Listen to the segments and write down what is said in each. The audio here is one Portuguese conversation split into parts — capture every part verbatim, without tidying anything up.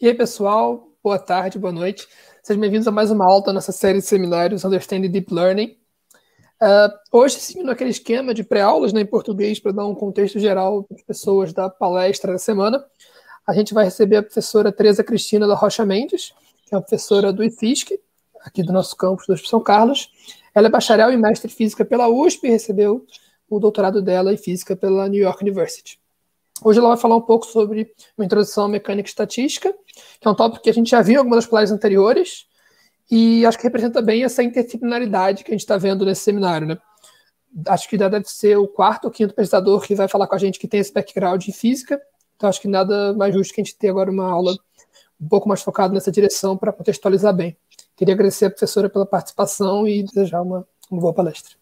E aí, pessoal, boa tarde, boa noite. Sejam bem-vindos a mais uma aula da nossa série de seminários Understanding Deep Learning. Uh, hoje, seguindo aquele esquema de pré-aulas, né, em português, para dar um contexto geral para as pessoas da palestra da semana, a gente vai receber a professora Tereza Cristina da Rocha Mendes, que é uma professora do I F I S C, aqui do nosso campus do São Carlos. Ela é bacharel e mestre em física pela U S P e recebeu o doutorado dela em física pela New York University. Hoje ela vai falar um pouco sobre uma introdução à mecânica estatística, que é um tópico que a gente já viu em algumas das palestras anteriores, e acho que representa bem essa interdisciplinaridade que a gente está vendo nesse seminário, né? Acho que deve ser o quarto ou quinto pesquisador que vai falar com a gente que tem esse background em física, então acho que nada mais justo que a gente ter agora uma aula um pouco mais focada nessa direção para contextualizar bem. Queria agradecer a professora pela participação e desejar uma, uma boa palestra.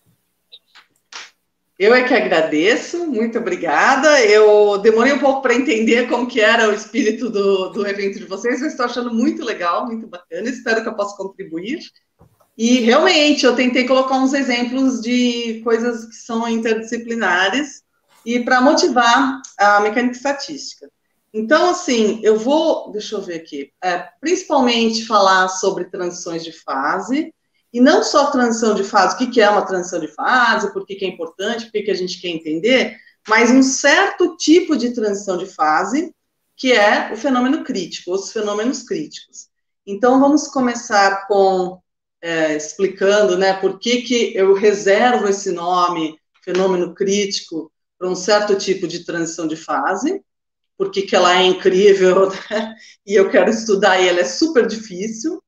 Eu é que agradeço, muito obrigada. Eu demorei um pouco para entender como que era o espírito do, do evento de vocês, mas estou achando muito legal, muito bacana, espero que eu possa contribuir. E, realmente, eu tentei colocar uns exemplos de coisas que são interdisciplinares e para motivar a mecânica estatística. Então, assim, eu vou, deixa eu ver aqui, é, principalmente falar sobre transições de fase. E não só transição de fase, o que é uma transição de fase, por que é importante, por que a gente quer entender, mas um certo tipo de transição de fase, que é o fenômeno crítico, os fenômenos críticos. Então, vamos começar com, é, explicando, né, por que que eu reservo esse nome, fenômeno crítico, para um certo tipo de transição de fase, por que que ela é incrível, né, e eu quero estudar, e ela é super difícil.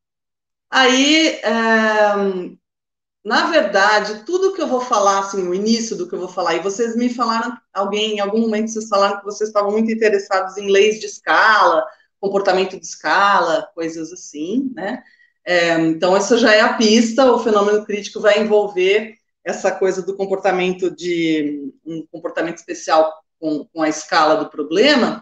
Aí, é, na verdade, tudo que eu vou falar, assim, o início do que eu vou falar, e vocês me falaram, alguém, em algum momento, vocês falaram que vocês estavam muito interessados em leis de escala, comportamento de escala, coisas assim, né? É, então, essa já é a pista, o fenômeno crítico vai envolver essa coisa do comportamento de, um comportamento especial com, com a escala do problema.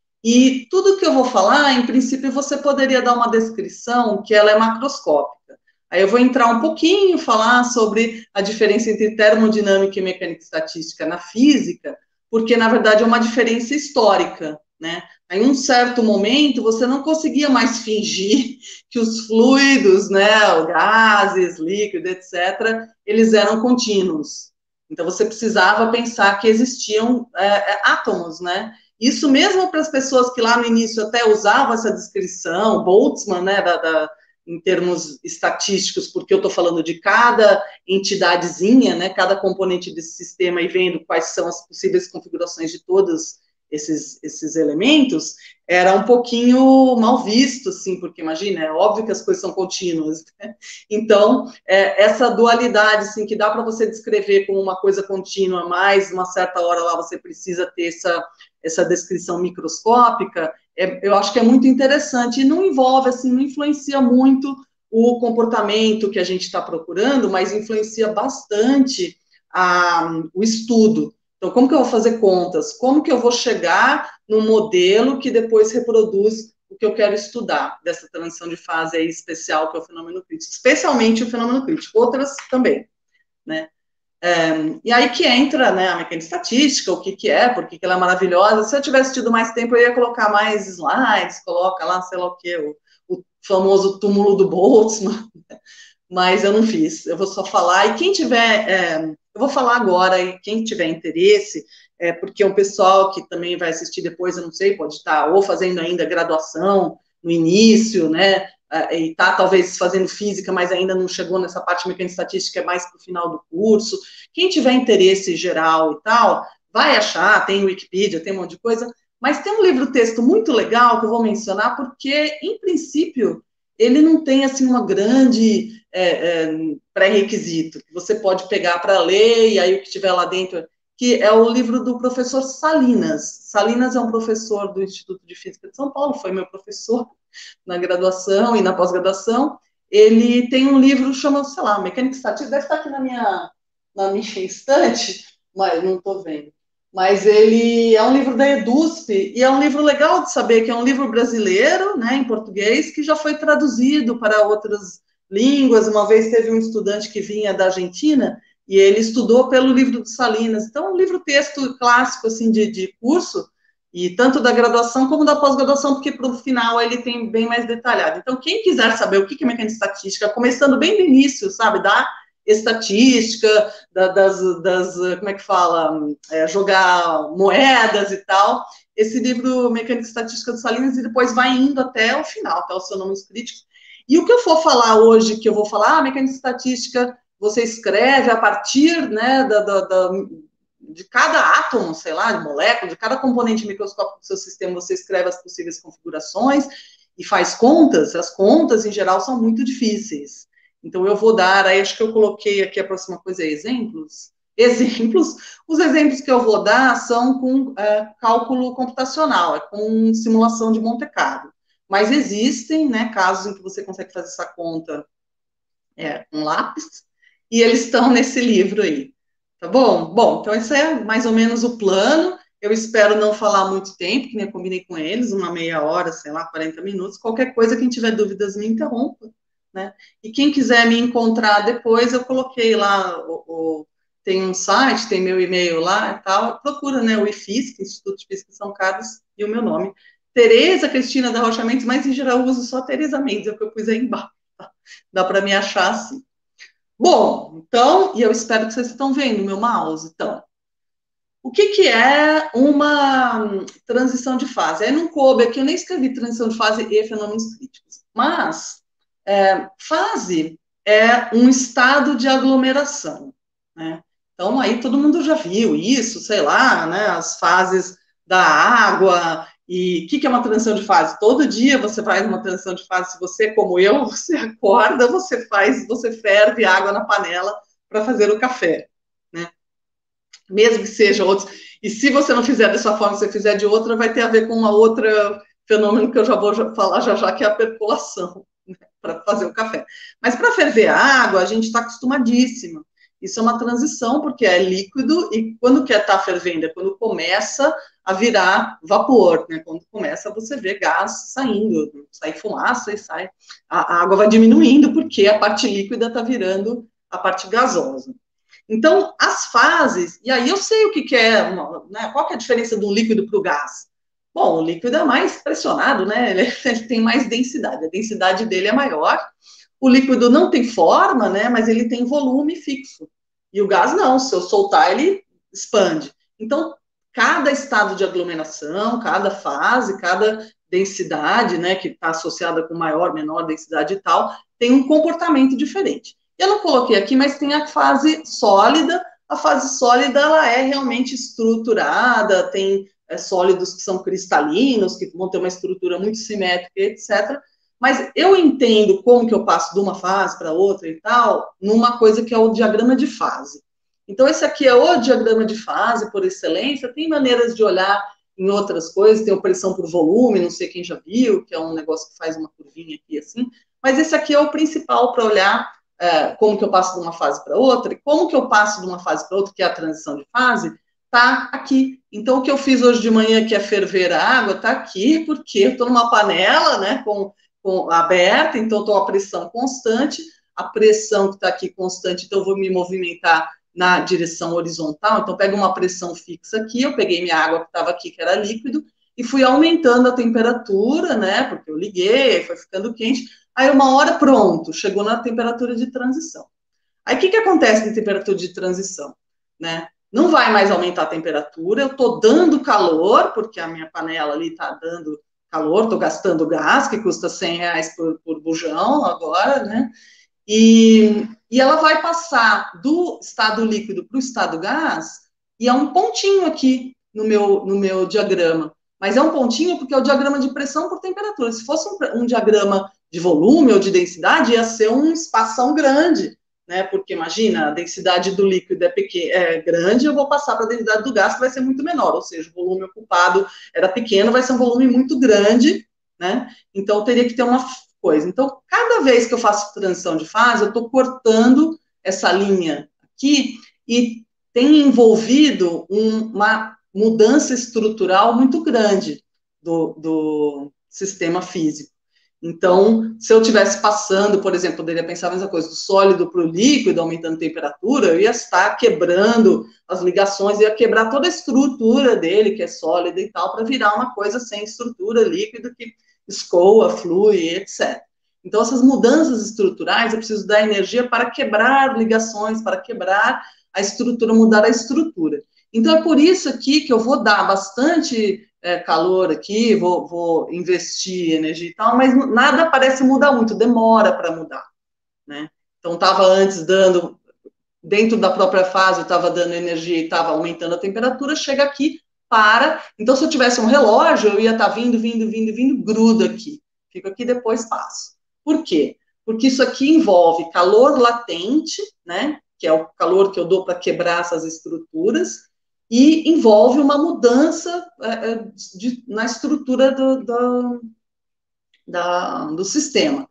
E tudo que eu vou falar, em princípio, você poderia dar uma descrição que ela é macroscópica. Aí eu vou entrar um pouquinho, falar sobre a diferença entre termodinâmica e mecânica estatística na física, porque, na verdade, é uma diferença histórica, né? Em um certo momento, você não conseguia mais fingir que os fluidos, né, gases, líquidos, etcétera, eles eram contínuos. Então, você precisava pensar que existiam é, átomos, né? Isso mesmo para as pessoas que lá no início até usavam essa descrição, Boltzmann, né, da, da, em termos estatísticos, porque eu estou falando de cada entidadezinha, né, cada componente desse sistema e vendo quais são as possíveis configurações de todos esses, esses elementos, era um pouquinho mal visto, assim, porque imagina, é óbvio que as coisas são contínuas, né? Então, é, essa dualidade, assim, que dá para você descrever como uma coisa contínua, mas uma certa hora lá você precisa ter essa essa descrição microscópica, é, eu acho que é muito interessante, e não envolve, assim, não influencia muito o comportamento que a gente está procurando, mas influencia bastante a, o estudo. Então, como que eu vou fazer contas? Como que eu vou chegar num modelo que depois reproduz o que eu quero estudar, dessa transição de fase aí especial, que é o fenômeno crítico, especialmente o fenômeno crítico, outras também, né? É, e aí que entra, né, a mecânica estatística, o que que é, por que que ela é maravilhosa. Se eu tivesse tido mais tempo, eu ia colocar mais slides, coloca lá, sei lá o quê, o, o famoso túmulo do Boltzmann, mas eu não fiz, eu vou só falar, e quem tiver, é, eu vou falar agora, e quem tiver interesse, é, porque o pessoal que também vai assistir depois, eu não sei, pode estar ou fazendo ainda graduação, no início, né, e está talvez fazendo física, mas ainda não chegou nessa parte de mecânica estatística, é mais para o final do curso. Quem tiver interesse geral e tal, vai achar, tem Wikipedia, tem um monte de coisa, mas tem um livro-texto muito legal que eu vou mencionar, porque, em princípio, ele não tem, assim, uma grande é, é, pré-requisito, que você pode pegar para ler, e aí o que tiver lá dentro, que é o livro do professor Salinas. Salinas é um professor do Instituto de Física de São Paulo, foi meu professor na graduação e na pós-graduação. Ele tem um livro chamado, sei lá, Mecânica Estatística, deve estar aqui na minha, na minha estante, mas não estou vendo. Mas ele é um livro da EDUSP, e é um livro legal de saber que é um livro brasileiro, né, em português, que já foi traduzido para outras línguas. Uma vez teve um estudante que vinha da Argentina, e ele estudou pelo livro do Salinas. Então, um livro-texto clássico, assim, de, de curso, E tanto da graduação como da pós-graduação, porque para o final ele tem bem mais detalhado. Então, quem quiser saber o que é mecânica estatística, começando bem do início, sabe, da estatística, da, das, das, como é que fala, é, jogar moedas e tal, esse livro Mecânica Estatística do Salinas, e depois vai indo até o final, até os fenômenos críticos. E o que eu for falar hoje, que eu vou falar, ah, mecânica estatística, você escreve a partir, né, da, da, da de cada átomo, sei lá, de molécula, de cada componente microscópico do seu sistema, você escreve as possíveis configurações e faz contas. As contas, em geral, são muito difíceis. Então, eu vou dar, aí acho que eu coloquei aqui, a próxima coisa é exemplos. Exemplos, os exemplos que eu vou dar são com é, cálculo computacional, é com simulação de Monte Carlo. Mas existem, né, casos em que você consegue fazer essa conta é, com lápis, e eles estão nesse livro aí. Tá bom? Bom, então esse é mais ou menos o plano. Eu espero não falar muito tempo, que nem eu combinei com eles, uma meia hora, sei lá, quarenta minutos. Qualquer coisa, quem tiver dúvidas, me interrompa, né? E quem quiser me encontrar depois, eu coloquei lá, o, o, tem um site, tem meu e-mail lá e tal, procura, né, o IFISC, Instituto de Física São Carlos, e o meu nome. Tereza Cristina da Rocha Mendes, mas em geral eu uso só Tereza Mendes, é o que eu pus aí embaixo, tá? Dá para me achar assim. Bom, então, e eu espero que vocês estão vendo o meu mouse, então. O que, que é uma transição de fase? Aí não coube aqui, eu nem escrevi transição de fase e fenômenos críticos, mas é, fase é um estado de aglomeração, né? Então, aí todo mundo já viu isso, sei lá, né, as fases da água. E o que, que é uma transição de fase? Todo dia você faz uma transição de fase. Se você, como eu, você acorda, você faz, você ferve água na panela para fazer o café, né? Mesmo que seja outros. E se você não fizer dessa forma, se você fizer de outra, vai ter a ver com uma outra fenômeno que eu já vou falar já já, que é a percolação, né, para fazer o café. Mas para ferver a água, a gente está acostumadíssimo. Isso é uma transição, porque é líquido, e quando quer estar fervendo? É quando começa a virar vapor, né? Quando começa, você vê gás saindo, sai fumaça e sai. A, a água vai diminuindo, porque a parte líquida está virando a parte gasosa. Então, as fases, e aí eu sei o que, que é, uma, né, qual que é a diferença do líquido para o gás? Bom, o líquido é mais pressionado, né? Ele, ele tem mais densidade, a densidade dele é maior. O líquido não tem forma, né? Mas ele tem volume fixo. E o gás não, se eu soltar, ele expande. Então, cada estado de aglomeração, cada fase, cada densidade, né, que está associada com maior, menor densidade e tal, tem um comportamento diferente. Eu não coloquei aqui, mas tem a fase sólida. A fase sólida, ela é realmente estruturada, tem é, sólidos que são cristalinos, que vão ter uma estrutura muito simétrica, etcétera. Mas eu entendo como que eu passo de uma fase para outra e tal, numa coisa que é o diagrama de fase. Então, esse aqui é o diagrama de fase, por excelência. Tem maneiras de olhar em outras coisas, tem opressão por volume, não sei quem já viu, que é um negócio que faz uma curvinha aqui assim. Mas esse aqui é o principal para olhar é, como que eu passo de uma fase para outra, e como que eu passo de uma fase para outra, que é a transição de fase, tá aqui. Então, o que eu fiz hoje de manhã, que é ferver a água, tá aqui, porque eu estou numa panela, né, com aberta, então estou a pressão constante, a pressão que está aqui constante, então eu vou me movimentar na direção horizontal, então pego uma pressão fixa aqui, eu peguei minha água que estava aqui, que era líquido, e fui aumentando a temperatura, né, porque eu liguei, foi ficando quente, aí uma hora, pronto, chegou na temperatura de transição. Aí o que, que acontece na temperatura de transição, né? Não vai mais aumentar a temperatura, eu estou dando calor, porque a minha panela ali está dando calor, estou gastando gás, que custa cem reais por, por bujão agora, né? E, e ela vai passar do estado líquido para o estado gás, e é um pontinho aqui no meu, no meu diagrama. Mas é um pontinho porque é o diagrama de pressão por temperatura. Se fosse um, um diagrama de volume ou de densidade, ia ser um espação grande, né? Porque imagina, a densidade do líquido é, pequena, é grande, eu vou passar para a densidade do gás, que vai ser muito menor, ou seja, o volume ocupado era pequeno, vai ser um volume muito grande, né? Então, teria que ter uma coisa. Então, cada vez que eu faço transição de fase, eu estou cortando essa linha aqui e tem envolvido um, uma mudança estrutural muito grande do, do sistema físico. Então, se eu estivesse passando, por exemplo, poderia pensar a mesma coisa, do sólido para o líquido, aumentando a temperatura, eu ia estar quebrando as ligações, ia quebrar toda a estrutura dele, que é sólida e tal, para virar uma coisa sem estrutura, líquido, que escoa, flui, etcétera. Então, essas mudanças estruturais, eu preciso dar energia para quebrar ligações, para quebrar a estrutura, mudar a estrutura. Então, é por isso aqui que eu vou dar bastante é, calor aqui, vou, vou investir energia e tal, mas nada parece mudar muito, demora para mudar, né? Então, estava antes dando, dentro da própria fase, eu estava dando energia e estava aumentando a temperatura, chega aqui, para. Então, se eu tivesse um relógio, eu ia estar tá vindo, vindo, vindo, vindo, gruda aqui. Fico aqui, depois passo. Por quê? Porque isso aqui envolve calor latente, né? Que é o calor que eu dou para quebrar essas estruturas, e envolve uma mudança é, de, na estrutura do, do, da, do sistema.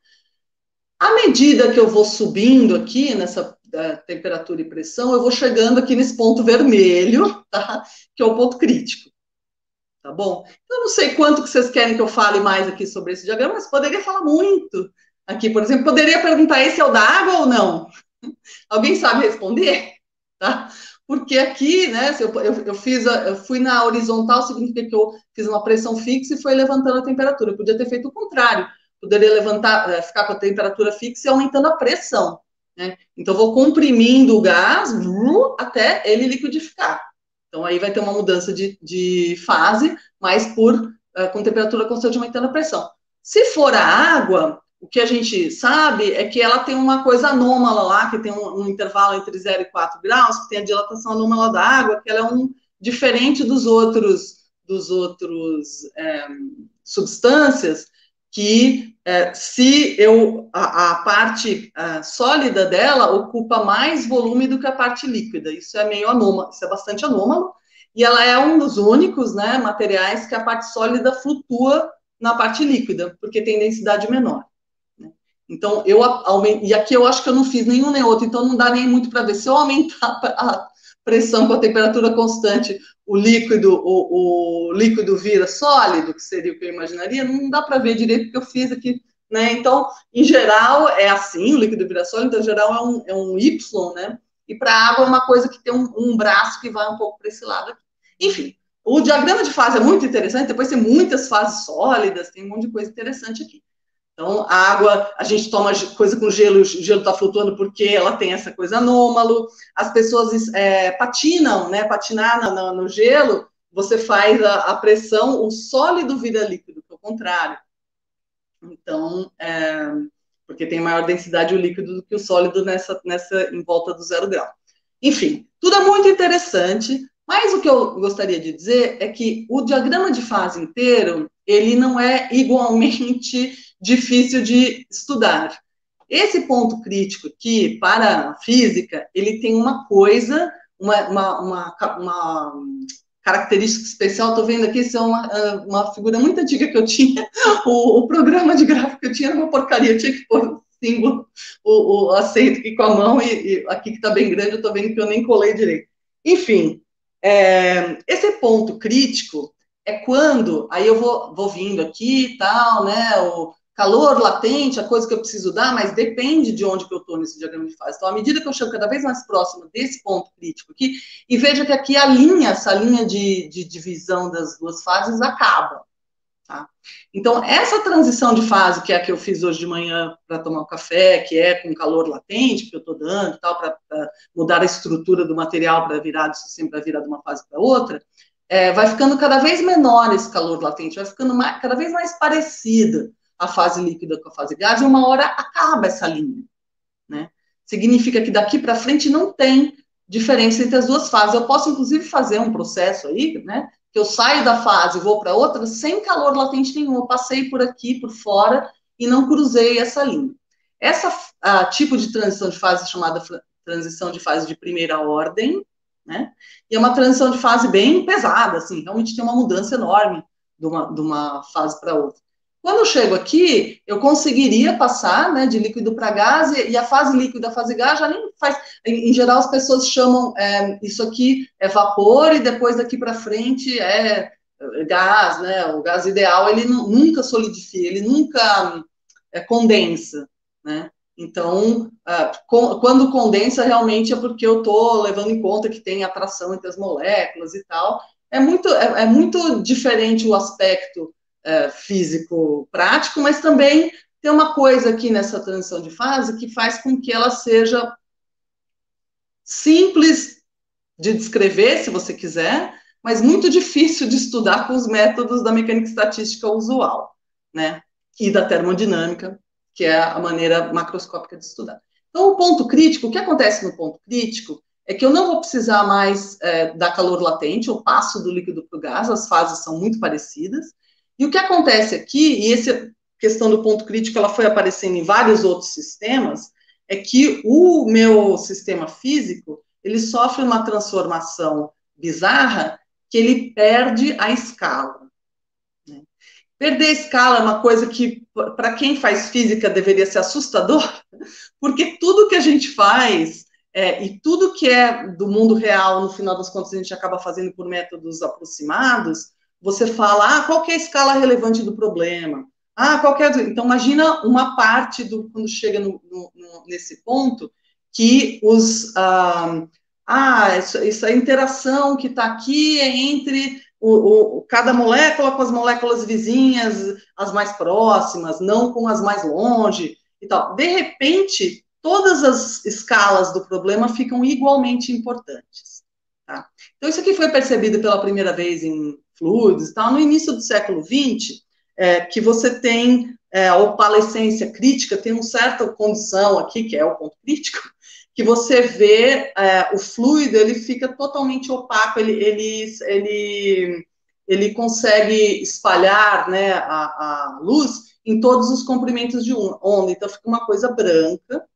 À medida que eu vou subindo aqui nessa é, temperatura e pressão, eu vou chegando aqui nesse ponto vermelho, tá? Que é o ponto crítico. Tá bom? Eu não sei quanto que vocês querem que eu fale mais aqui sobre esse diagrama, mas poderia falar muito aqui, por exemplo. Poderia perguntar, esse é o da água ou não? Alguém sabe responder? Tá? Porque aqui, né, eu, eu, eu, fiz a, eu fui na horizontal, significa que eu fiz uma pressão fixa e foi levantando a temperatura. Eu podia ter feito o contrário. Poderia levantar, ficar com a temperatura fixa e aumentando a pressão. Né? Então, eu vou comprimindo o gás até ele liquidificar. Então, aí vai ter uma mudança de, de fase, mas por, uh, com temperatura constante aumentando a pressão. Se for a água, o que a gente sabe é que ela tem uma coisa anômala lá, que tem um, um intervalo entre zero e quatro graus, que tem a dilatação anômala da água, que ela é um, diferente dos outros, dos outros é, substâncias, que é, se eu, a, a parte a sólida dela ocupa mais volume do que a parte líquida. Isso é meio anômalo, isso é bastante anômalo, e ela é um dos únicos, né, materiais que a parte sólida flutua na parte líquida, porque tem densidade menor. Né? Então, eu aument... e aqui eu acho que eu não fiz nenhum nem outro, então não dá nem muito para ver. Se eu aumentar a pressão com a temperatura constante, o líquido, o, o líquido vira sólido, que seria o que eu imaginaria, não dá para ver direito, porque eu fiz aqui, né? Então, em geral, é assim, o líquido vira sólido, então, em geral, é um, é um Y, né? E para a água é uma coisa que tem um, um braço que vai um pouco para esse lado aqui. Enfim, o diagrama de fase é muito interessante, depois tem muitas fases sólidas, tem um monte de coisa interessante aqui. Então, a água, a gente toma coisa com gelo, o gelo está flutuando porque ela tem essa coisa anômalo. As pessoas é, patinam, né? Patinar no, no, no gelo, você faz a, a pressão, o sólido vira líquido, que é o contrário. Então, é, porque tem maior densidade o líquido do que o sólido nessa, nessa em volta do zero grau. Enfim, tudo é muito interessante, mas o que eu gostaria de dizer é que o diagrama de fase inteiro, ele não é igualmente difícil de estudar. Esse ponto crítico aqui, para a física, ele tem uma coisa, uma, uma, uma, uma característica especial, estou vendo aqui, isso é uma, uma figura muito antiga que eu tinha, o, o programa de gráfico que eu tinha era uma porcaria, eu tinha que pôr o símbolo, o, o aceito aqui com a mão, e, e aqui que está bem grande, eu estou vendo que eu nem colei direito. Enfim, é, esse ponto crítico é quando, aí eu vou, vou vindo aqui e tal, né, o calor latente, a coisa que eu preciso dar, mas depende de onde que eu estou nesse diagrama de fase. Então, à medida que eu chego cada vez mais próximo desse ponto crítico aqui, e veja que aqui a linha, essa linha de, de divisão das duas fases acaba. Tá? Então, essa transição de fase, que é a que eu fiz hoje de manhã para tomar um café, que é com calor latente, que eu estou dando, tal, para mudar a estrutura do material para virar do sistema, para virar de uma fase para outra, é, vai ficando cada vez menor esse calor latente, vai ficando mais, cada vez mais parecida a fase líquida com a fase gás, e uma hora acaba essa linha. Né? Significa que daqui para frente não tem diferença entre as duas fases. Eu posso, inclusive, fazer um processo aí, né? Que eu saio da fase e vou para outra sem calor latente nenhum. Eu passei por aqui, por fora, e não cruzei essa linha. Essa a, tipo de transição de fase chamada transição de fase de primeira ordem, né? E é uma transição de fase bem pesada, assim, realmente tem uma mudança enorme de uma, de uma fase para outra. Quando eu chego aqui, eu conseguiria passar, né, de líquido para gás, e, e a fase líquida, a fase gás já nem faz. Em, em geral, as pessoas chamam é, isso aqui é vapor, e depois daqui para frente é gás, né? O gás ideal, ele nunca solidifica, ele nunca é, condensa, né? Então, uh, quando condensa, realmente é porque eu estou levando em conta que tem atração entre as moléculas e tal. É muito, é, é muito diferente o aspecto uh, físico-prático, mas também tem uma coisa aqui nessa transição de fase que faz com que ela seja simples de descrever, se você quiser, mas muito difícil de estudar com os métodos da mecânica estatística usual, né? E da termodinâmica, que é a maneira macroscópica de estudar. Então, o ponto crítico, o que acontece no ponto crítico é que eu não vou precisar mais é, dar calor latente, eu passo do líquido para o gás, as fases são muito parecidas. E o que acontece aqui, e essa questão do ponto crítico, ela foi aparecendo em vários outros sistemas, é que o meu sistema físico, ele sofre uma transformação bizarra que ele perde a escala. Né? Perder a escala é uma coisa que, para quem faz física, deveria ser assustador, porque tudo que a gente faz é, e tudo que é do mundo real, no final das contas, a gente acaba fazendo por métodos aproximados, você fala, ah, qual que é a escala relevante do problema? Ah, qual que é... Então, imagina uma parte do quando chega no, no, no, nesse ponto que os... Ah, ah, isso, isso, a interação que está aqui é entre o, o, cada molécula com as moléculas vizinhas, as mais próximas, não com as mais longe e tal. De repente, todas as escalas do problema ficam igualmente importantes. Tá? Então, isso aqui foi percebido pela primeira vez em fluidos e tal, no início do século vinte, é, que você tem é, a opalescência crítica, tem uma certa condição aqui, que é o ponto crítico, que você vê é, o fluido, ele fica totalmente opaco, ele, ele, ele, ele consegue espalhar, né, a, a luz em todos os comprimentos de onda, então fica uma coisa branca.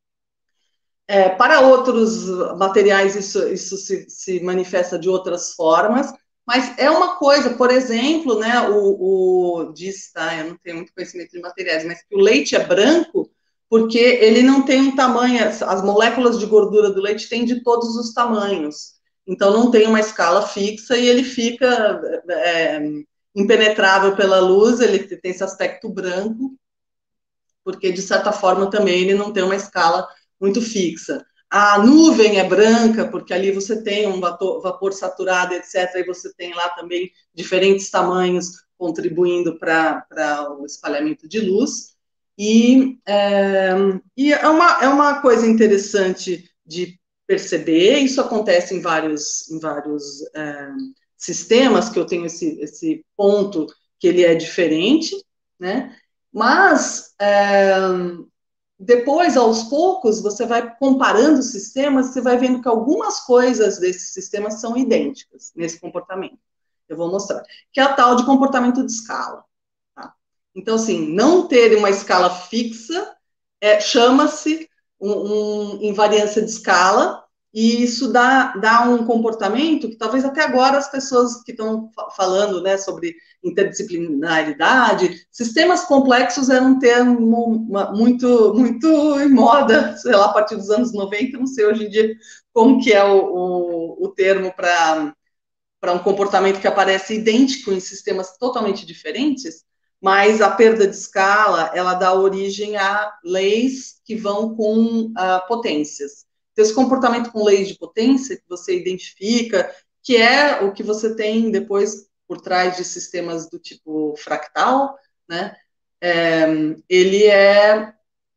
É, para outros materiais isso, isso se, se manifesta de outras formas, mas é uma coisa, por exemplo, né, o, o diz, tá, eu não tenho muito conhecimento de materiais, mas que o leite é branco porque ele não tem um tamanho, as moléculas de gordura do leite têm de todos os tamanhos, então não tem uma escala fixa e ele fica é, impenetrável pela luz, ele tem esse aspecto branco, porque de certa forma também ele não tem uma escala muito fixa. A nuvem é branca, porque ali você tem um vapor, vapor saturado, etcétera, e você tem lá também diferentes tamanhos contribuindo para o espalhamento de luz. E, é, e é, uma, é uma coisa interessante de perceber, isso acontece em vários, em vários é, sistemas, que eu tenho esse, esse ponto que ele é diferente, né? Mas, é, depois, aos poucos, você vai comparando os sistemas, você vai vendo que algumas coisas desses sistemas são idênticas nesse comportamento. Eu vou mostrar. Que é a tal de comportamento de escala. Tá? Então, assim, não ter uma escala fixa é, chama-se um, um, invariância de escala, e isso dá, dá um comportamento que talvez até agora as pessoas que estão falando, né, sobre interdisciplinaridade, sistemas complexos era um termo muito, muito em moda, sei lá, a partir dos anos noventa, não sei hoje em dia como que é o, o, o termo para para um comportamento que aparece idêntico em sistemas totalmente diferentes, mas a perda de escala, ela dá origem a leis que vão com uh, potências. Então, esse comportamento com leis de potência, que você identifica, que é o que você tem depois por trás de sistemas do tipo fractal, né? É, ele é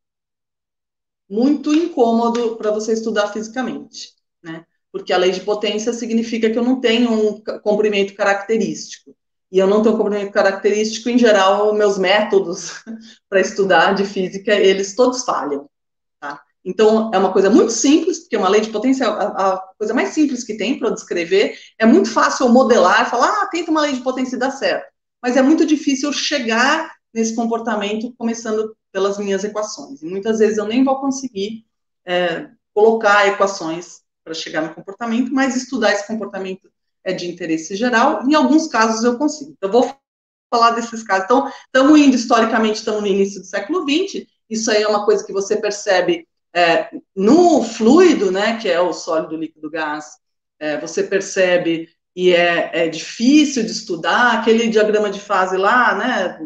muito incômodo para você estudar fisicamente, né? Porque a lei de potência significa que eu não tenho um comprimento característico. E eu não tenho um comprimento característico, em geral, meus métodos para estudar de física, eles todos falham. Tá? Então, é uma coisa muito simples, porque uma lei de potência, a, a coisa mais simples que tem para descrever, é muito fácil eu modelar, falar, ah, tenta uma lei de potência e dá certo. Mas é muito difícil eu chegar nesse comportamento começando pelas minhas equações. E muitas vezes eu nem vou conseguir é, colocar equações para chegar no comportamento, mas estudar esse comportamento é de interesse geral. Em alguns casos eu consigo. Então, eu vou falar desses casos. Então, estamos indo, historicamente, estamos no início do século vinte, isso aí é uma coisa que você percebe é, no fluido, né, que é o sólido, líquido, gás, é, você percebe, e é, é difícil de estudar, aquele diagrama de fase lá, né,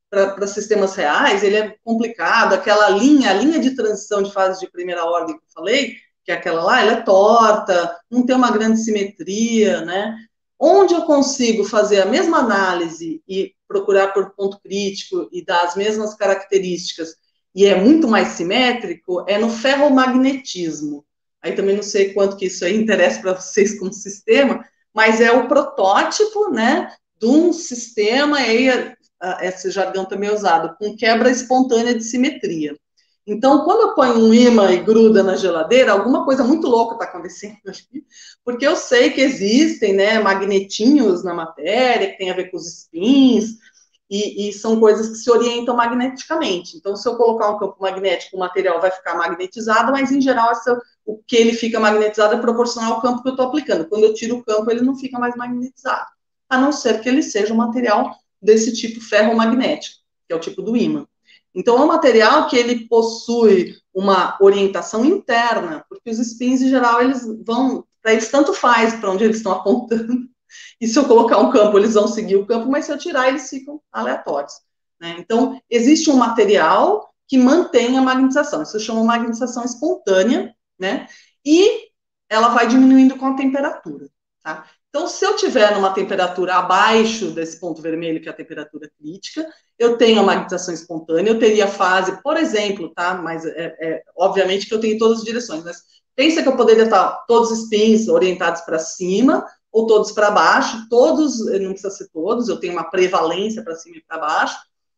para sistemas reais, ele é complicado, aquela linha, a linha de transição de fase de primeira ordem que eu falei, que é aquela lá, ela é torta, não tem uma grande simetria, né? Onde eu consigo fazer a mesma análise e procurar por ponto crítico e dar as mesmas características, e é muito mais simétrico, é no ferromagnetismo. Aí também não sei quanto que isso aí interessa para vocês como sistema, mas é o protótipo, né, de um sistema, e aí esse jargão também é usado, com quebra espontânea de simetria. Então, quando eu ponho um ímã e gruda na geladeira, alguma coisa muito louca está acontecendo aqui, porque eu sei que existem, né, magnetinhos na matéria, que tem a ver com os spins, e, e são coisas que se orientam magneticamente. Então, se eu colocar um campo magnético, o material vai ficar magnetizado, mas, em geral, essa, o que ele fica magnetizado é proporcional ao campo que eu estou aplicando. Quando eu tiro o campo, ele não fica mais magnetizado, a não ser que ele seja um material desse tipo ferromagnético, que é o tipo do ímã. Então, é um material que ele possui uma orientação interna, porque os spins, em geral, eles vão, para eles tanto faz para onde eles estão apontando, e se eu colocar um campo, eles vão seguir o campo, mas se eu tirar, eles ficam aleatórios, né? Então, existe um material que mantém a magnetização, isso chama magnetização espontânea, né? E ela vai diminuindo com a temperatura, tá? Então, se eu tiver numa temperatura abaixo desse ponto vermelho, que é a temperatura crítica, eu tenho a magnetização espontânea, eu teria fase, por exemplo, tá? Mas, é, é, obviamente, que eu tenho todas as direções, mas pensa que eu poderia estar todos os spins orientados para cima, ou todos para baixo, todos, não precisa ser todos, eu tenho uma prevalência para cima e para baixo,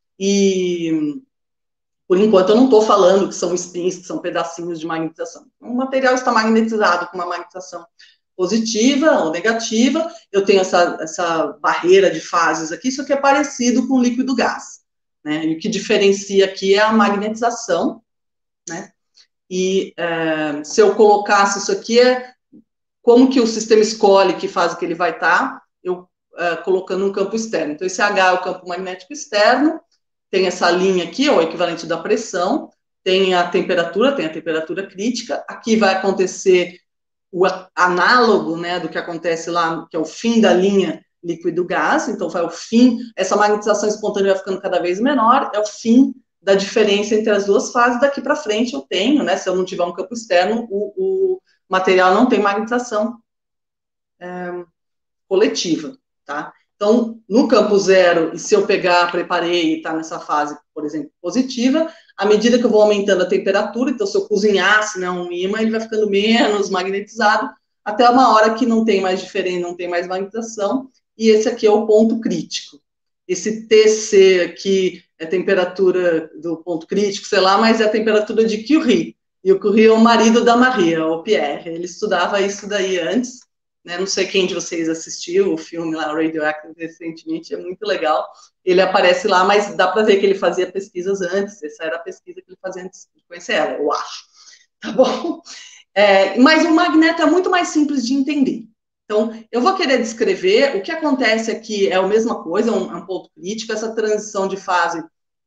e, por enquanto, eu não estou falando que são spins, que são pedacinhos de magnetização. O material está magnetizado com uma magnetização positiva ou negativa, eu tenho essa, essa barreira de fases aqui, isso aqui é parecido com líquido gás, né? E o que diferencia aqui é a magnetização, né? E é, se eu colocasse isso aqui, é como que o sistema escolhe que fase que ele vai estar, eu é, colocando um campo externo. Então, esse H é o campo magnético externo, tem essa linha aqui, é o equivalente da pressão, tem a temperatura, tem a temperatura crítica, aqui vai acontecer o análogo, né, do que acontece lá, que é o fim da linha líquido-gás, então vai o fim, essa magnetização espontânea vai ficando cada vez menor, é o fim da diferença entre as duas fases, daqui para frente eu tenho, né, se eu não tiver um campo externo, o, o material não tem magnetização é, coletiva, tá? Então, no campo zero, e se eu pegar, preparei e está nessa fase, por exemplo, positiva, à medida que eu vou aumentando a temperatura, então se eu cozinhasse, né, um ímã, ele vai ficando menos magnetizado, até uma hora que não tem mais diferença, não tem mais magnetização, e esse aqui é o ponto crítico. Esse T C aqui é a temperatura do ponto crítico, sei lá, mas é a temperatura de Curie, e o Curie é o marido da Maria, o Pierre, ele estudava isso daí antes, né? Não sei quem de vocês assistiu o filme lá, Radioactive, recentemente, é muito legal. Ele aparece lá, mas dá para ver que ele fazia pesquisas antes, essa era a pesquisa que ele fazia antes de conhecer ela, eu acho. Tá bom? É, mas o magneto é muito mais simples de entender. Então, eu vou querer descrever, o que acontece aqui é a mesma coisa, é um, é um ponto crítico, essa transição de fase,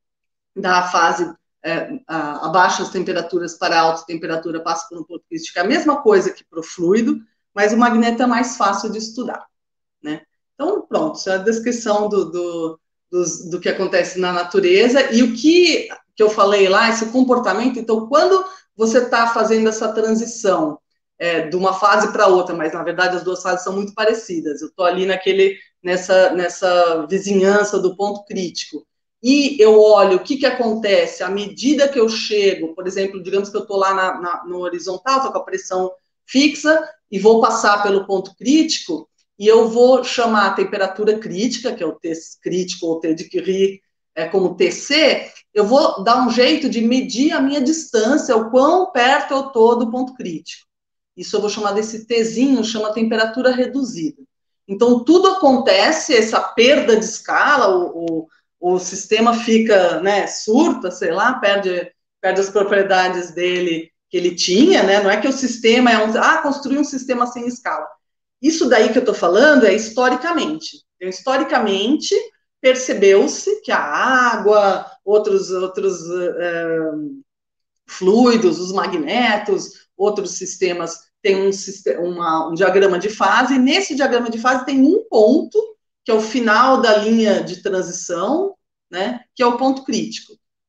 da fase é, a, a baixas temperaturas para alta temperatura passa por um ponto crítico, é a mesma coisa que para o fluido, mas o magneto é mais fácil de estudar, né? Então, pronto, isso é a descrição do, do, do, do que acontece na natureza, e o que, que eu falei lá, esse comportamento, então, quando você está fazendo essa transição é, de uma fase para outra, mas, na verdade, as duas fases são muito parecidas, eu estou ali naquele, nessa, nessa vizinhança do ponto crítico, e eu olho o que, que acontece à medida que eu chego, por exemplo, digamos que eu estou lá na, na, no horizontal, estou com a pressão fixa, e vou passar pelo ponto crítico, e eu vou chamar a temperatura crítica, que é o T crítico, ou T de Curie, é, como T C, eu vou dar um jeito de medir a minha distância, o quão perto eu estou do ponto crítico. Isso eu vou chamar desse Tzinho, chama temperatura reduzida. Então, tudo acontece, essa perda de escala, o, o, o sistema fica, né, surta, sei lá, perde, perde as propriedades dele, que ele tinha, né? Não é que o sistema é um... Ah, construir um sistema sem escala. Isso daí que eu estou falando é historicamente. Então, historicamente, percebeu-se que a água, outros, outros uh, fluidos, os magnetos, outros sistemas têm um, uma, um diagrama de fase, e nesse diagrama de fase tem um ponto, que é o final da linha de transição, né, que é o ponto crítico.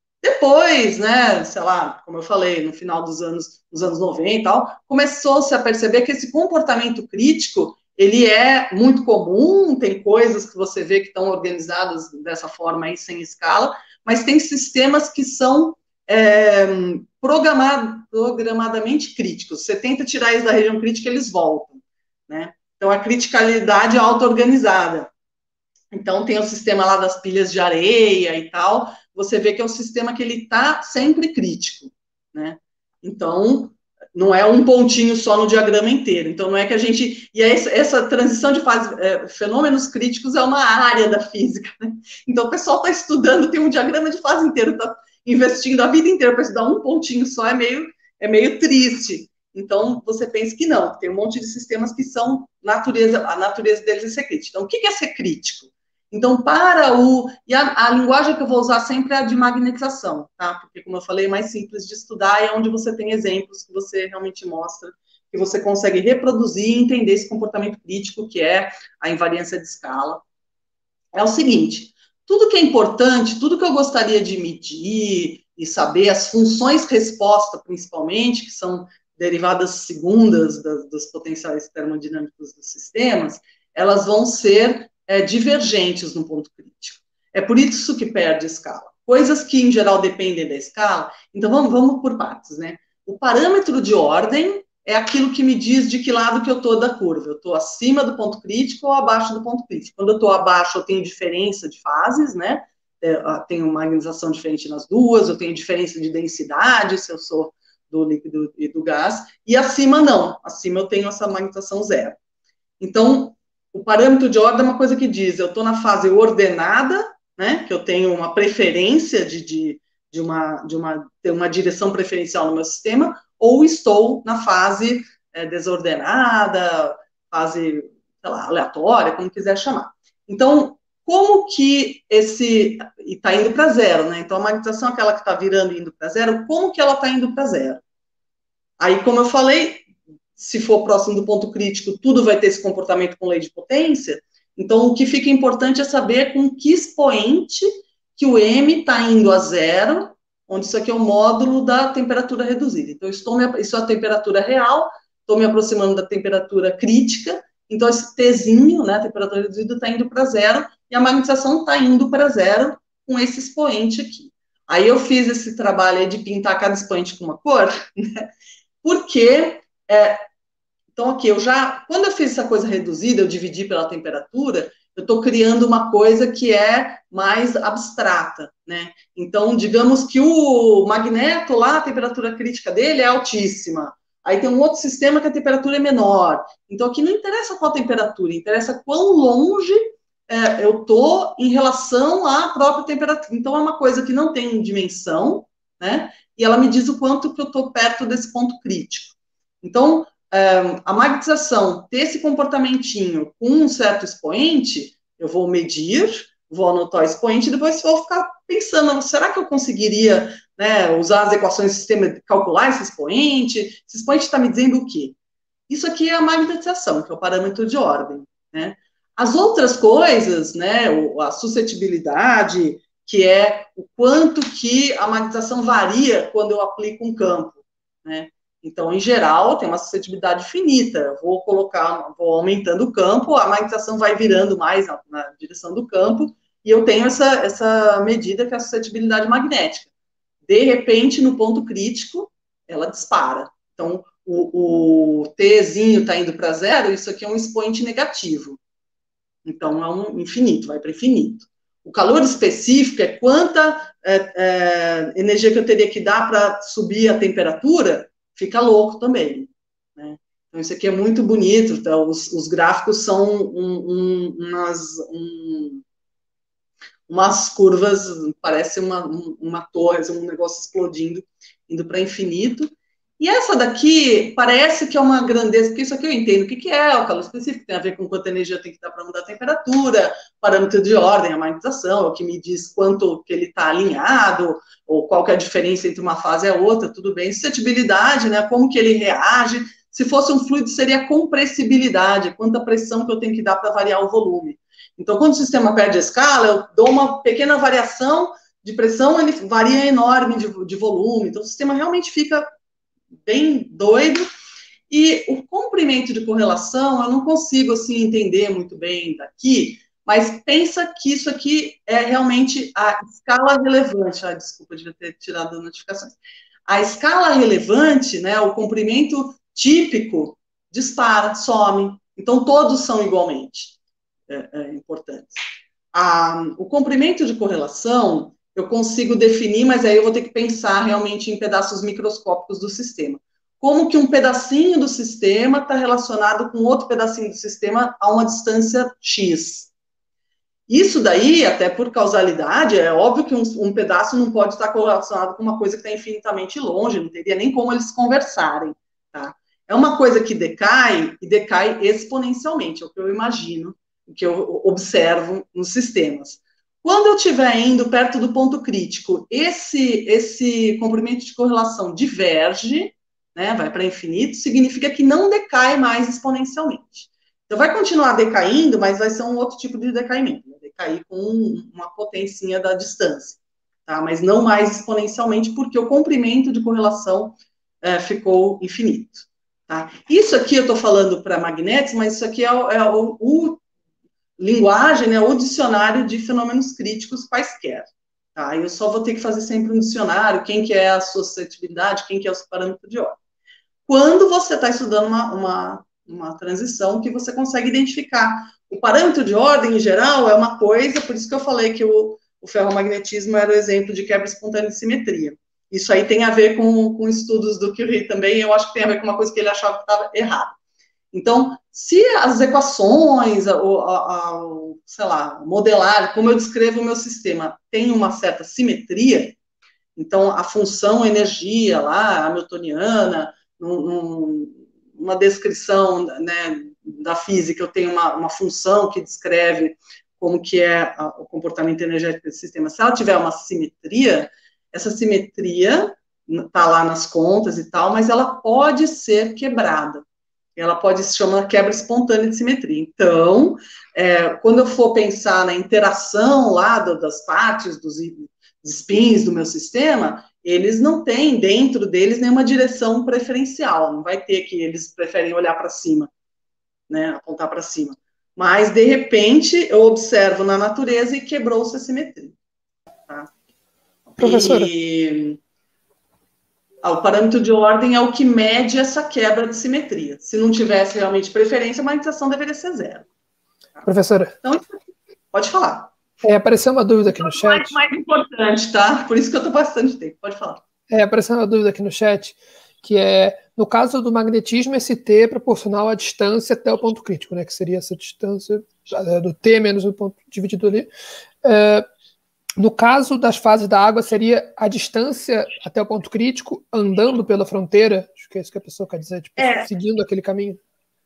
Depois, né, sei lá, como eu falei, no final dos anos, dos anos noventa e tal, começou-se a perceber que esse comportamento crítico, ele é muito comum, tem coisas que você vê que estão organizadas dessa forma aí, sem escala, mas tem sistemas que são é, programad, programadamente críticos. Você tenta tirar eles da região crítica, eles voltam, né? Então, a criticalidade é auto-organizada. Então, tem o sistema lá das pilhas de areia e tal, você vê que é um sistema que ele está sempre crítico, né? Então, não é um pontinho só no diagrama inteiro. Então, não é que a gente... E essa, essa transição de fase, é, fenômenos críticos é uma área da física, né? Então, o pessoal está estudando, tem um diagrama de fase inteiro, está investindo a vida inteira para estudar um pontinho só, é meio, é meio triste. Então, você pensa que não, tem um monte de sistemas que são natureza, a natureza deles é ser crítica. Então, o que é ser crítico? Então, para o... E a, a linguagem que eu vou usar sempre é a de magnetização, tá? Porque, como eu falei, é mais simples de estudar e é onde você tem exemplos que você realmente mostra, que você consegue reproduzir e entender esse comportamento crítico, que é a invariância de escala. É o seguinte, tudo que é importante, tudo que eu gostaria de medir e saber, as funções resposta, principalmente, que são derivadas segundas das, dos potenciais termodinâmicos dos sistemas, elas vão ser é, divergentes no ponto crítico. É por isso que perde escala. Coisas que, em geral, dependem da escala. Então, vamos, vamos por partes, né? O parâmetro de ordem é aquilo que me diz de que lado que eu estou da curva. Eu estou acima do ponto crítico ou abaixo do ponto crítico. Quando eu estou abaixo, eu tenho diferença de fases, né? Eu tenho uma magnetização diferente nas duas, eu tenho diferença de densidade, se eu sou do líquido e do gás, e acima não. Acima eu tenho essa magnetização zero. Então, o parâmetro de ordem é uma coisa que diz, eu estou na fase ordenada, né, que eu tenho uma preferência de, de, de, uma, de uma, ter uma direção preferencial no meu sistema, ou estou na fase é, desordenada, fase, sei lá, aleatória, como quiser chamar. Então, como que esse... E está indo para zero, né? Então, a magnetização é aquela que está virando e indo para zero, como que ela está indo para zero? Aí, como eu falei, se for próximo do ponto crítico, tudo vai ter esse comportamento com lei de potência. Então, o que fica importante é saber com que expoente que o M está indo a zero, onde isso aqui é o módulo da temperatura reduzida. Então, estou me, isso é a temperatura real, estou me aproximando da temperatura crítica, então esse Tzinho, né, a temperatura reduzida, está indo para zero, e a magnetização está indo para zero com esse expoente aqui. Aí eu fiz esse trabalho aí de pintar cada expoente com uma cor, né, porque... É, então, aqui, eu já... Quando eu fiz essa coisa reduzida, eu dividi pela temperatura, eu estou criando uma coisa que é mais abstrata, né? Então, digamos que o magneto lá, a temperatura crítica dele é altíssima. Aí tem um outro sistema que a temperatura é menor. Então, aqui não interessa qual temperatura, interessa quão longe é, eu estou em relação à própria temperatura. Então, é uma coisa que não tem dimensão, né? E ela me diz o quanto que eu estou perto desse ponto crítico. Então, a magnetização ter esse comportamentinho com um certo expoente, eu vou medir, vou anotar o expoente e depois vou ficar pensando, será que eu conseguiria, né, usar as equações do sistema, calcular esse expoente? Esse expoente está me dizendo o quê? Isso aqui é a magnetização, que é o parâmetro de ordem, né? As outras coisas, né, a suscetibilidade, que é o quanto que a magnetização varia quando eu aplico um campo, né? Então, em geral, tem uma suscetibilidade finita. Eu vou colocar, vou aumentando o campo, a magnetização vai virando mais na, na direção do campo, e eu tenho essa, essa medida que é a suscetibilidade magnética. De repente, no ponto crítico, ela dispara. Então, o, o Tzinho está indo para zero, isso aqui é um expoente negativo. Então, é um infinito, vai para infinito. O calor específico é quanta é, é, energia que eu teria que dar para subir a temperatura, fica louco também, né? Então, isso aqui é muito bonito, então, os, os gráficos são um, um, umas, um, umas curvas, parece uma, uma torre, um negócio explodindo, indo para infinito. E essa daqui parece que é uma grandeza, porque isso aqui eu entendo o que, que é o calor específico, tem a ver com quanta energia tem que dar para mudar a temperatura, parâmetro de ordem, a magnetização, é o que me diz quanto que ele está alinhado, ou qual que é a diferença entre uma fase e a outra, tudo bem. Suscetibilidade, né, como que ele reage. Se fosse um fluido, seria compressibilidade, quanta pressão que eu tenho que dar para variar o volume. Então, quando o sistema perde a escala, eu dou uma pequena variação de pressão, ele varia enorme de, de volume. Então, o sistema realmente fica bem doido. E o comprimento de correlação, eu não consigo, assim, entender muito bem daqui, mas pensa que isso aqui é realmente a escala relevante. Ah, desculpa, devia ter tirado a notificação. A escala relevante, né, o comprimento típico, dispara, some. Então, todos são igualmente é, é, importantes. A, o comprimento de correlação, eu consigo definir, mas aí eu vou ter que pensar realmente em pedaços microscópicos do sistema. Como que um pedacinho do sistema está relacionado com outro pedacinho do sistema a uma distância X. Isso daí, até por causalidade, é óbvio que um, um pedaço não pode estar correlacionado com uma coisa que está infinitamente longe, não teria nem como eles conversarem, tá? É uma coisa que decai, e decai exponencialmente, é o que eu imagino, o que eu observo nos sistemas. Quando eu estiver indo perto do ponto crítico, esse, esse comprimento de correlação diverge, né, vai para infinito, significa que não decai mais exponencialmente. Então, vai continuar decaindo, mas vai ser um outro tipo de decaimento, vai decair com uma potencinha da distância, tá? Mas não mais exponencialmente, porque o comprimento de correlação é, ficou infinito, tá? Isso aqui eu estou falando para magnetos, mas isso aqui é o, é o, o linguagem, né, o dicionário de fenômenos críticos quaisquer, tá? Eu só vou ter que fazer sempre um dicionário, quem que é a suscetibilidade, quem que é o parâmetro de ordem. Quando você está estudando uma, uma, uma transição que você consegue identificar. O parâmetro de ordem, em geral, é uma coisa, por isso que eu falei que o, o ferromagnetismo era o exemplo de quebra espontânea de simetria. Isso aí tem a ver com, com estudos do Curie também, eu acho que tem a ver com uma coisa que ele achava que estava errado. Então, se as equações, a, a, a, sei lá, modelar, como eu descrevo o meu sistema, tem uma certa simetria, então a função energia lá, hamiltoniana, num, uma descrição, né, da física, eu tenho uma, uma função que descreve como que é a, o comportamento energético desse sistema. Se ela tiver uma simetria, essa simetria está lá nas contas e tal, mas ela pode ser quebrada. Ela pode se chamar quebra espontânea de simetria. Então, é, quando eu for pensar na interação lá do, das partes, dos spins do meu sistema, eles não têm dentro deles nenhuma direção preferencial, não vai ter que eles preferem olhar para cima, né, apontar para cima. Mas, de repente, eu observo na natureza e quebrou-se a simetria. Tá? Professora. E ah, o parâmetro de ordem é o que mede essa quebra de simetria. Se não tivesse realmente preferência, a magnetização deveria ser zero. Tá? Professora. Então, pode falar. É, apareceu uma dúvida aqui no chat. Mais, mais importante, tá? Por isso que eu estou bastante tempo. Pode falar. É, apareceu uma dúvida aqui no chat, que é, no caso do magnetismo, esse T é proporcional à distância até o ponto crítico, né? Que seria essa distância do T menos o ponto dividido ali. É, no caso das fases da água, seria a distância até o ponto crítico andando pela fronteira? Acho que é isso que a pessoa quer dizer, tipo, é. seguindo aquele caminho.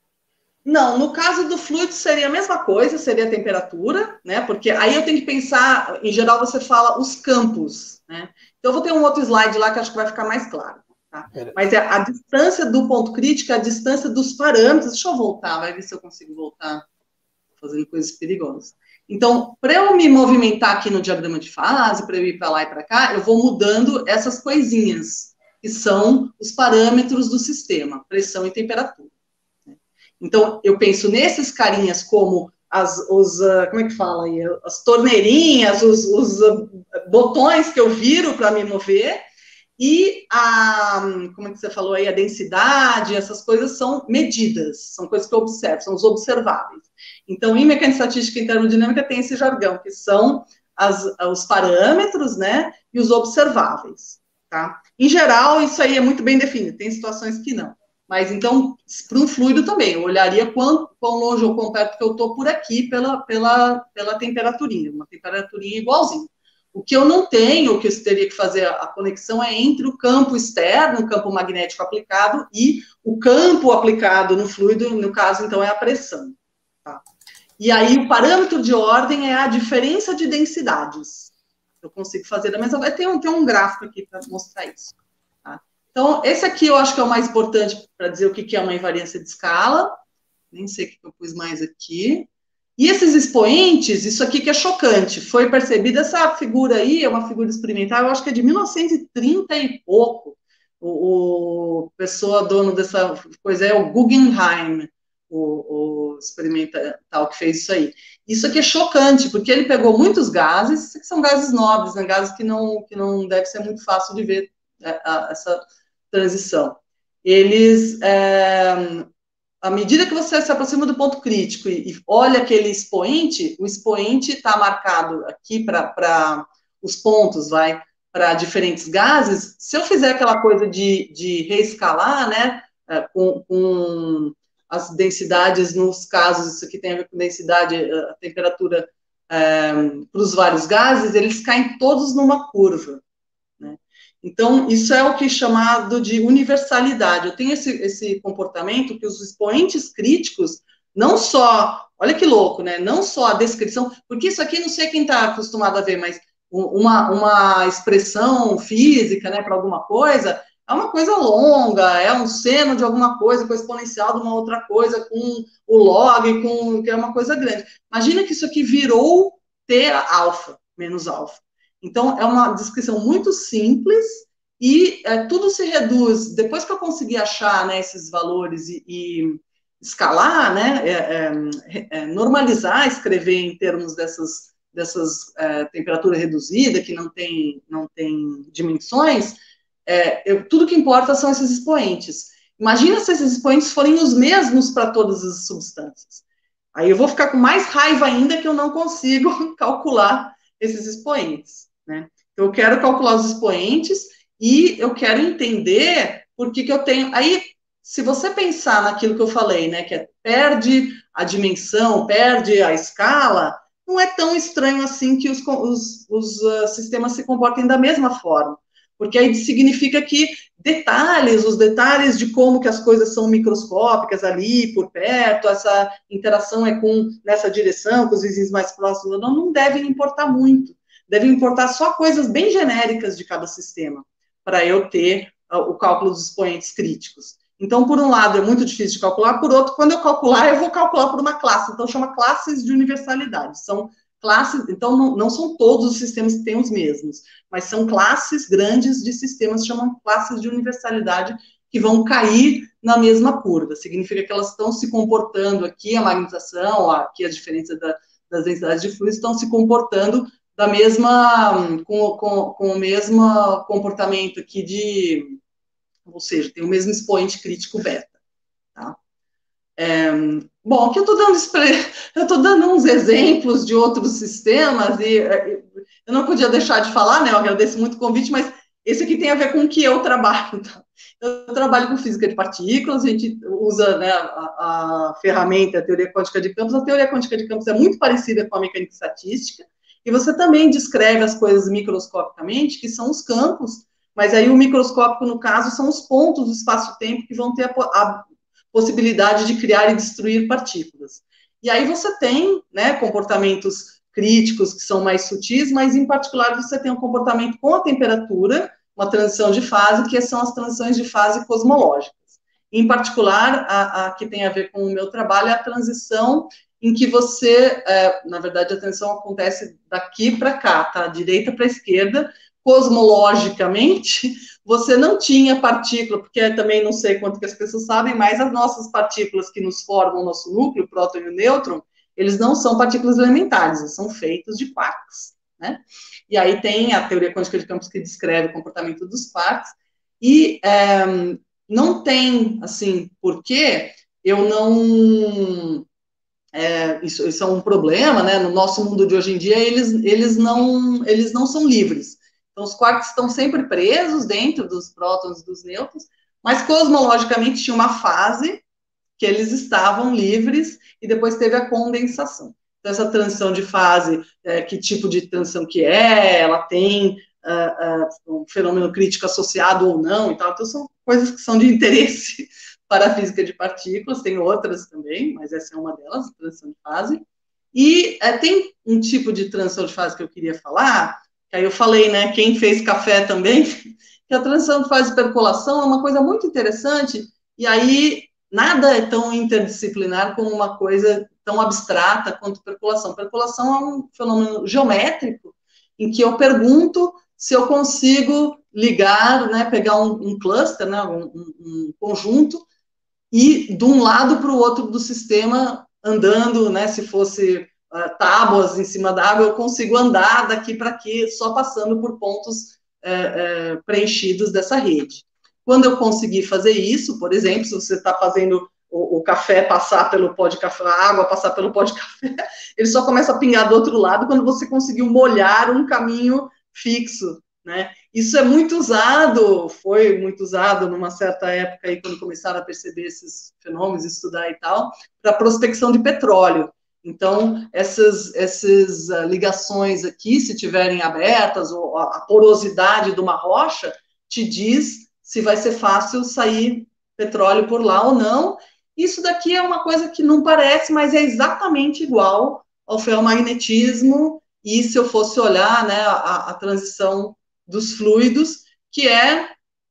Não, no caso do fluido seria a mesma coisa, seria a temperatura, né? Porque aí eu tenho que pensar, em geral você fala os campos, né? Então eu vou ter um outro slide lá que acho que vai ficar mais claro, tá? Mas a, a distância do ponto crítico é a distância dos parâmetros. Deixa eu voltar, vai ver se eu consigo voltar fazendo coisas perigosas. Então, para eu me movimentar aqui no diagrama de fase, para eu ir para lá e para cá, eu vou mudando essas coisinhas, que são os parâmetros do sistema, pressão e temperatura. Então, eu penso nesses carinhas como as, os, uh, como é que fala aí? As torneirinhas, os, os uh, botões que eu viro para me mover, e a, como é que você falou aí, a densidade, essas coisas são medidas, são coisas que eu observo, são os observáveis. Então, em mecânica estatística e termodinâmica tem esse jargão, que são as, os parâmetros, né, e os observáveis, tá? Em geral, isso aí é muito bem definido, tem situações que não. Mas, então, para um fluido também, eu olharia quão, quão longe ou quão perto que eu estou por aqui pela, pela, pela temperaturinha, uma temperaturinha igualzinha. O que eu não tenho, o que eu teria que fazer a conexão é entre o campo externo, o campo magnético aplicado, e o campo aplicado no fluido, no caso, então, é a pressão. Tá? E aí, o parâmetro de ordem é a diferença de densidades. Eu consigo fazer da mesma forma. Tem um, tem um gráfico aqui para mostrar isso. Então, esse aqui eu acho que é o mais importante para dizer o que é uma invariância de escala. Nem sei o que eu pus mais aqui. E esses expoentes, isso aqui que é chocante, foi percebida essa figura aí, é uma figura experimental, eu acho que é de mil novecentos e trinta e pouco. O, o pessoa dono dessa coisa é o Guggenheim, o, o experimental que fez isso aí. Isso aqui é chocante, porque ele pegou muitos gases, que são gases nobres, né, gases que não, que não deve ser muito fácil de ver é, a, essa transição. Eles... É, à medida que você se aproxima do ponto crítico e, e olha aquele expoente, o expoente está marcado aqui para os pontos, vai, para diferentes gases. Se eu fizer aquela coisa de, de reescalar, né, com, com as densidades, nos casos, isso aqui tem a ver com densidade, a temperatura é, para os vários gases, eles caem todos numa curva. Né? Então, isso é o que é chamado de universalidade. Eu tenho esse, esse comportamento que os expoentes críticos, não só, olha que louco, né? Não só a descrição, porque isso aqui não sei quem está acostumado a ver, mas uma, uma expressão física, né, para alguma coisa, é uma coisa longa, é um seno de alguma coisa com exponencial de uma outra coisa, com o log, com, que é uma coisa grande. Imagina que isso aqui virou T alfa, menos alfa. Então, é uma descrição muito simples e é, tudo se reduz. Depois que eu consegui achar, né, esses valores e, e escalar, né, é, é, é, normalizar, escrever em termos dessas, dessas é, temperatura reduzida, que não tem, não tem dimensões, é, eu, tudo que importa são esses expoentes. Imagina se esses expoentes forem os mesmos para todas as substâncias. Aí eu vou ficar com mais raiva ainda que eu não consigo calcular esses expoentes. Né? Então, eu quero calcular os expoentes e eu quero entender por que, que eu tenho... Aí, se você pensar naquilo que eu falei, né, que é, perde a dimensão, perde a escala, não é tão estranho assim que os, os, os uh, sistemas se comportem da mesma forma. Porque aí significa que detalhes, os detalhes de como que as coisas são microscópicas ali, por perto, essa interação é com nessa direção, com os vizinhos mais próximos, não, não devem importar muito. Devem importar só coisas bem genéricas de cada sistema, para eu ter uh, o cálculo dos expoentes críticos. Então, por um lado, é muito difícil de calcular, por outro, quando eu calcular, eu vou calcular por uma classe. Então, chama classes de universalidade. São classes, então, não, não são todos os sistemas que têm os mesmos, mas são classes grandes de sistemas, chamam classes de universalidade, que vão cair na mesma curva. Significa que elas estão se comportando aqui, a magnetização, aqui a diferença da, das densidades de fluidos, estão se comportando da mesma, com, com, com o mesmo comportamento aqui de, ou seja, tem o mesmo expoente crítico beta. Tá? É, bom, aqui eu estou dando, eu estou dando uns exemplos de outros sistemas e eu não podia deixar de falar, né? Eu agradeço muito o convite, mas esse aqui tem a ver com o que eu trabalho. Tá? Eu trabalho com física de partículas, a gente usa, né, a, a ferramenta, a teoria quântica de campos. A teoria quântica de campos é muito parecida com a mecânica estatística, e você também descreve as coisas microscopicamente, que são os campos, mas aí o microscópico, no caso, são os pontos do espaço-tempo que vão ter a, a possibilidade de criar e destruir partículas. E aí você tem, né, comportamentos críticos que são mais sutis, mas em particular você tem um comportamento com a temperatura, uma transição de fase, que são as transições de fase cosmológicas. Em particular, a, a que tem a ver com o meu trabalho é a transição em que você, é, na verdade, a transição acontece daqui para cá, tá? Direita para esquerda, cosmologicamente, você não tinha partícula, porque também não sei quanto que as pessoas sabem, mas as nossas partículas que nos formam o nosso núcleo, o próton e o nêutron, eles não são partículas elementares, eles são feitos de quarks, né? E aí tem a teoria quântica de campos que descreve o comportamento dos quarks, e é, não tem, assim, porquê eu não... É, isso, isso é um problema, né? No nosso mundo de hoje em dia, eles, eles, não, eles não são livres. Então, os quarks estão sempre presos dentro dos prótons e dos nêutrons, mas cosmologicamente tinha uma fase que eles estavam livres e depois teve a condensação. Então, essa transição de fase, é, que tipo de transição que é, ela tem uh, uh, um fenômeno crítico associado ou não e tal. Então, são coisas que são de interesse para a física de partículas, tem outras também, mas essa é uma delas, a transição de fase. E é, tem um tipo de transição de fase que eu queria falar, que aí eu falei, né, quem fez café também, que a transição de fase de percolação é uma coisa muito interessante, e aí nada é tão interdisciplinar como uma coisa tão abstrata quanto percolação. Percolação é um fenômeno geométrico em que eu pergunto se eu consigo ligar, né, pegar um, um cluster, né, um, um conjunto, e de um lado para o outro do sistema, andando, né, se fosse uh, tábuas em cima da água, eu consigo andar daqui para aqui, só passando por pontos uh, uh, preenchidos dessa rede. Quando eu conseguir fazer isso, por exemplo, se você está fazendo o, o café passar pelo pó de café, a água passar pelo pó de café, ele só começa a pingar do outro lado quando você conseguiu molhar um caminho fixo, né? Isso é muito usado, foi muito usado numa certa época aí, quando começaram a perceber esses fenômenos, estudar e tal, para prospecção de petróleo. Então, essas, essas ligações aqui, se tiverem abertas, ou a porosidade de uma rocha, te diz se vai ser fácil sair petróleo por lá ou não. Isso daqui é uma coisa que não parece, mas é exatamente igual ao ferromagnetismo, e se eu fosse olhar, né, a, a transição dos fluidos, que é,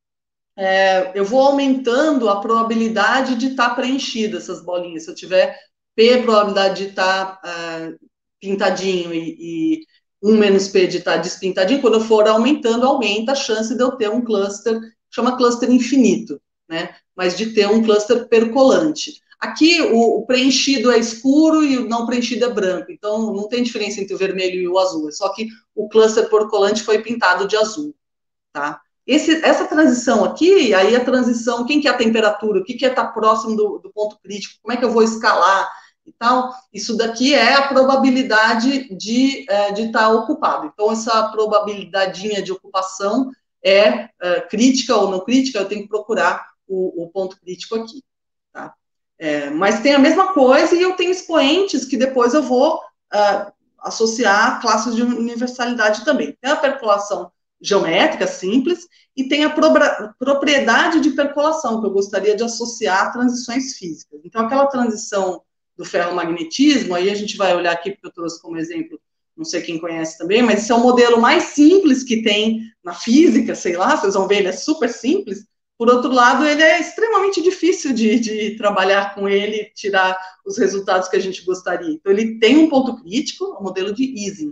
é, eu vou aumentando a probabilidade de estar tá preenchida essas bolinhas. Se eu tiver P, probabilidade de estar tá, é, pintadinho e, e um menos P de estar tá despintadinho, quando eu for aumentando, aumenta a chance de eu ter um cluster, chama cluster infinito, né? Mas de ter um cluster percolante. Aqui o, o preenchido é escuro e o não preenchido é branco, então não tem diferença entre o vermelho e o azul, é só que o cluster percolante foi pintado de azul, tá? Esse, essa transição aqui, aí a transição, quem que é a temperatura, o que que é estar próximo do, do ponto crítico, como é que eu vou escalar e tal, isso daqui é a probabilidade de é, de estar ocupado. Então, essa probabilidadinha de ocupação é, é crítica ou não crítica, eu tenho que procurar o, o ponto crítico aqui, tá? É, mas tem a mesma coisa e eu tenho expoentes que depois eu vou uh, associar a classes de universalidade também. Tem a percolação geométrica simples e tem a pro propriedade de percolação, que eu gostaria de associar a transições físicas. Então, aquela transição do ferromagnetismo, aí a gente vai olhar aqui, porque eu trouxe como exemplo, não sei quem conhece também, mas esse é o modelo mais simples que tem na física, sei lá, vocês vão ver, ele é super simples. Por outro lado, ele é extremamente difícil de, de trabalhar com ele, tirar os resultados que a gente gostaria. Então, ele tem um ponto crítico, o modelo de Ising.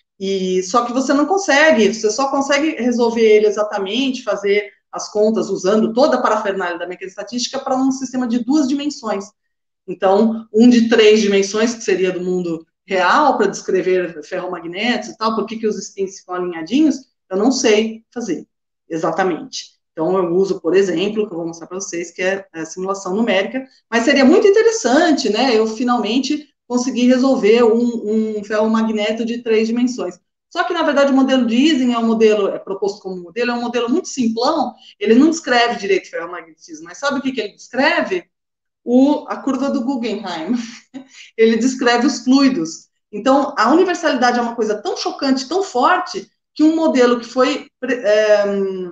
E, só que você não consegue, você só consegue resolver ele exatamente, fazer as contas usando toda a parafernália da mecânica estatística para um sistema de duas dimensões. Então, um de três dimensões, que seria do mundo real, para descrever ferromagnetos e tal, por que, que os spins ficam alinhadinhos, eu não sei fazer exatamente. Então, eu uso, por exemplo, que eu vou mostrar para vocês, que é a simulação numérica, mas seria muito interessante, né, eu finalmente conseguir resolver um, um ferromagneto de três dimensões. Só que, na verdade, o modelo de Ising é um modelo, é proposto como modelo, é um modelo muito simplão, ele não descreve direito o ferromagnetismo, mas sabe o que, que ele descreve? O, a curva do Guggenheim. Ele descreve os fluidos. Então, a universalidade é uma coisa tão chocante, tão forte, que um modelo que foi é,